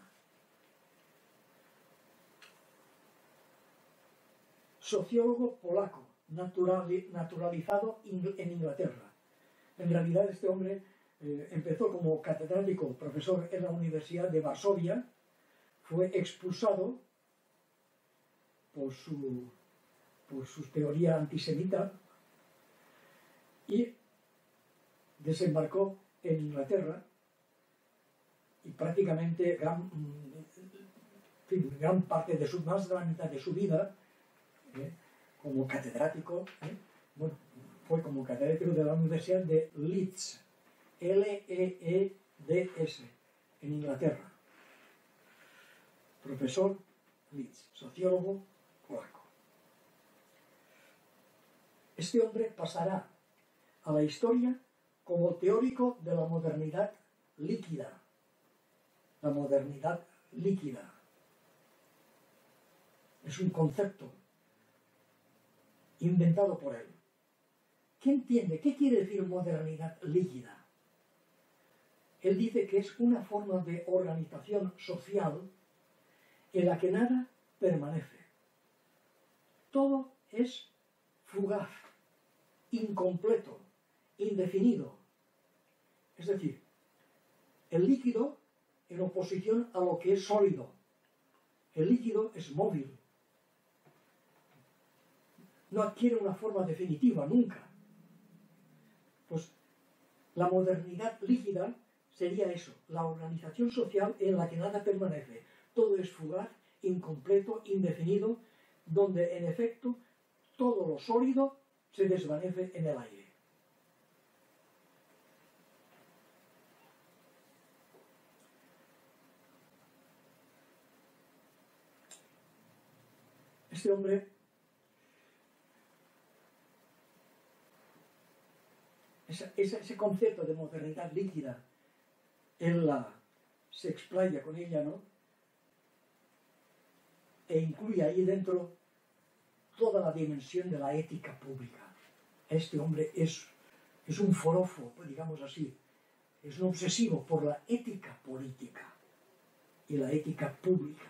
Sociólogo polaco, natural, naturalizado en Inglaterra. En realidad este hombre eh, empezó como catedrático, profesor en la Universidad de Varsovia, fue expulsado por su, por su teoría antisemita y desembarcó en Inglaterra y prácticamente gran, gran parte de su, más de la mitad de su vida ¿eh? como catedrático, ¿eh? bueno, fue como catedrático de la Universidad de Leeds, L E E D S, en Inglaterra. Profesor Leeds, sociólogo polaco. Este hombre pasará a la historia como teórico de la modernidad líquida. La modernidad líquida. Es un concepto inventado por él. ¿Qué entiende? ¿Qué quiere decir modernidad líquida? Él dice que es una forma de organización social en la que nada permanece. Todo es fugaz, incompleto, indefinido. Es decir, el líquido en oposición a lo que es sólido. El líquido es móvil. No adquiere una forma definitiva nunca. Pues la modernidad líquida sería eso, la organización social en la que nada permanece. Todo es fugaz, incompleto, indefinido, donde en efecto todo lo sólido se desvanece en el aire. Este hombre ese, ese, ese concepto de modernidad líquida, él la, se explaya con ella, ¿no? E incluye ahí dentro toda la dimensión de la ética pública. Este hombre es, es un forofo, digamos así, es un obsesivo por la ética política y la ética pública.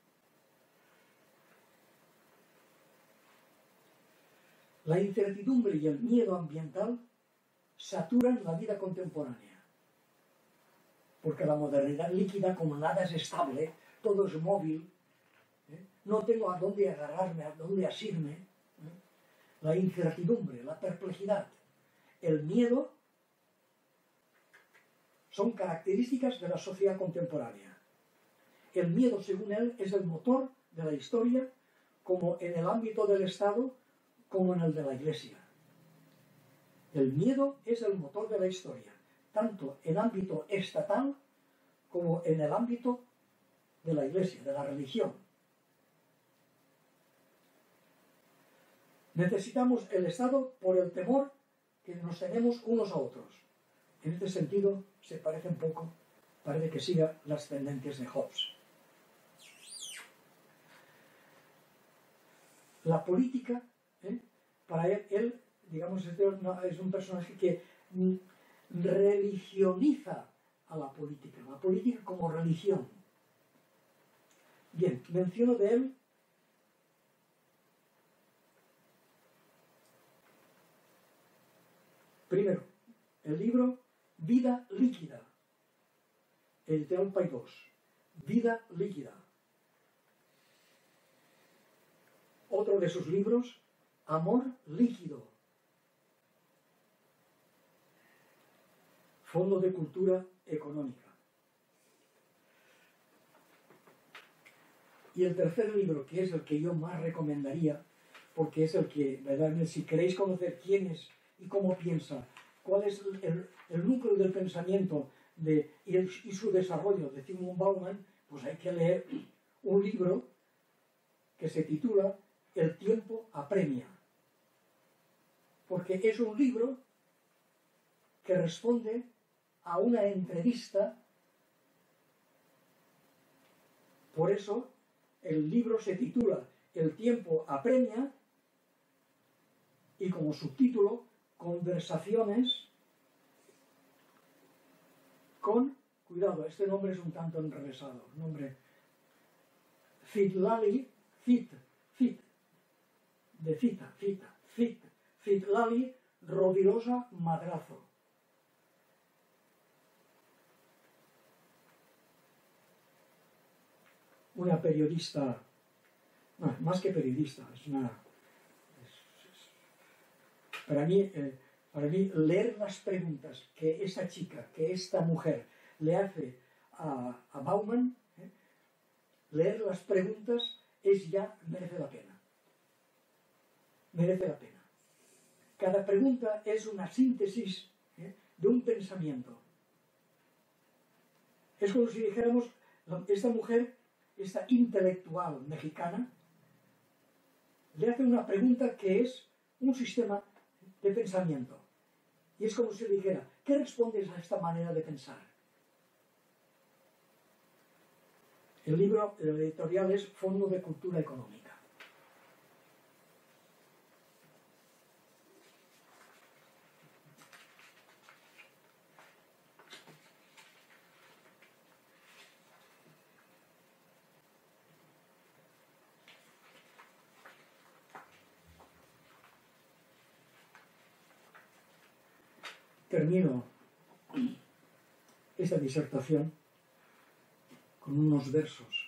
La incertidumbre y el miedo ambiental saturan la vida contemporánea, porque la modernidad líquida, como nada es estable, todo es móvil, ¿eh? No tengo a dónde agarrarme, a dónde asirme. ¿eh? La incertidumbre, la perplejidad, el miedo son características de la sociedad contemporánea. El miedo, según él, es el motor de la historia, como en el ámbito del Estado, como en el de la Iglesia. El miedo es el motor de la historia, tanto en ámbito estatal como en el ámbito de la Iglesia, de la religión. Necesitamos el Estado por el temor que nos tenemos unos a otros. En este sentido, se parece un poco, parece que siga las tendencias de Hobbes. La política, ¿eh? para él, él, digamos, es un personaje que religioniza a la política, la política como religión. Bien, menciono de él primero, el libro Vida líquida, editorial Paidós, Vida líquida. Otro de sus libros, Amor líquido, Fondo de Cultura Económica. Y el tercer libro, que es el que yo más recomendaría, porque es el que, ¿verdad? Si queréis conocer quién es y cómo piensa, cuál es el, el núcleo del pensamiento de, y, el, y su desarrollo de Zygmunt Bauman, pues hay que leer un libro que se titula El tiempo apremia. Porque es un libro que responde a una entrevista. Por eso el libro se titula El tiempo apremia y como subtítulo Conversaciones con, cuidado, este nombre es un tanto enrevesado, nombre Citlali, Cit, Cit, de cita, cita, Cit, Citlali Rovirosa Madrazo. Una periodista, no, más que periodista, es una... Es, es, para, mí, eh, para mí, leer las preguntas que esta chica, que esta mujer le hace a, a Bauman, eh, leer las preguntas es ya, merece la pena. Merece la pena. Cada pregunta es una síntesis eh, de un pensamiento. Es como si dijéramos, esta mujer, esta intelectual mexicana, le hace una pregunta que es un sistema de pensamiento. Y es como si le dijera, ¿qué respondes a esta manera de pensar? El libro, el editorial es Fondo de Cultura Económica. Termino esta disertación con unos versos,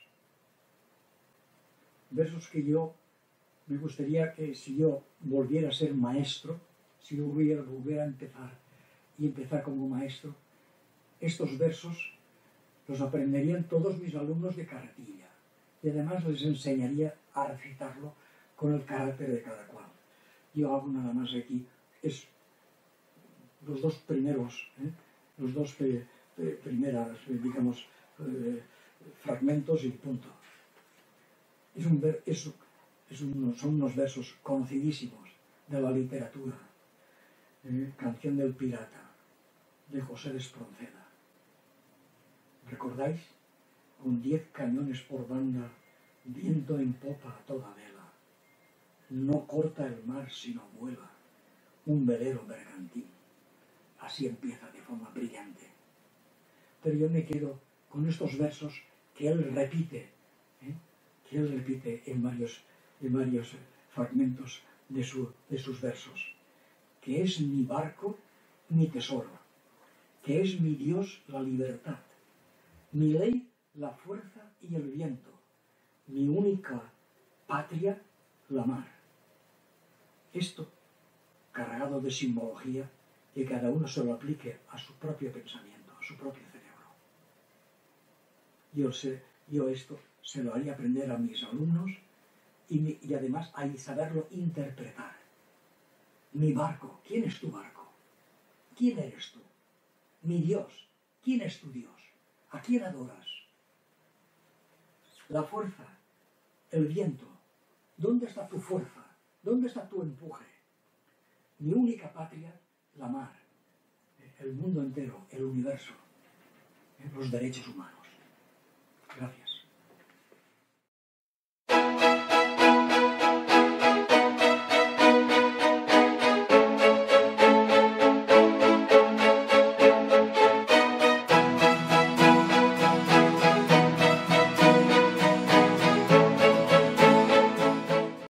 versos que yo me gustaría que si yo volviera a ser maestro, si yo volviera, volviera a empezar y empezar como maestro, estos versos los aprenderían todos mis alumnos de carretilla y además les enseñaría a recitarlo con el carácter de cada cual. Yo hago nada más aquí, es los dos primeros, ¿eh? los dos eh, eh, primeras, eh, digamos, eh, fragmentos y punto. Es un, es, es un, son unos versos conocidísimos de la literatura. Eh, Canción del Pirata, de José de Espronceda. ¿Recordáis? Con diez cañones por banda, viento en popa a toda vela. No corta el mar sino vuela, un velero bergantín. Así empieza de forma brillante. Pero yo me quedo con estos versos que él repite, ¿eh? que él repite en varios, en varios fragmentos de, su, de sus versos. Que es mi barco, mi tesoro. Que es mi Dios la libertad. Mi ley la fuerza y el viento. Mi única patria la mar. Esto, cargado de simbología, que cada uno se lo aplique a su propio pensamiento, a su propio cerebro. Yo, sé, yo esto se lo haría aprender a mis alumnos y, mi, y además a saberlo interpretar. Mi barco, ¿quién es tu barco? ¿Quién eres tú? Mi Dios, ¿quién es tu Dios? ¿A quién adoras? La fuerza, el viento, ¿dónde está tu fuerza? ¿Dónde está tu empuje? Mi única patria, la mar, el mundo entero, el universo, los derechos humanos. Gracias.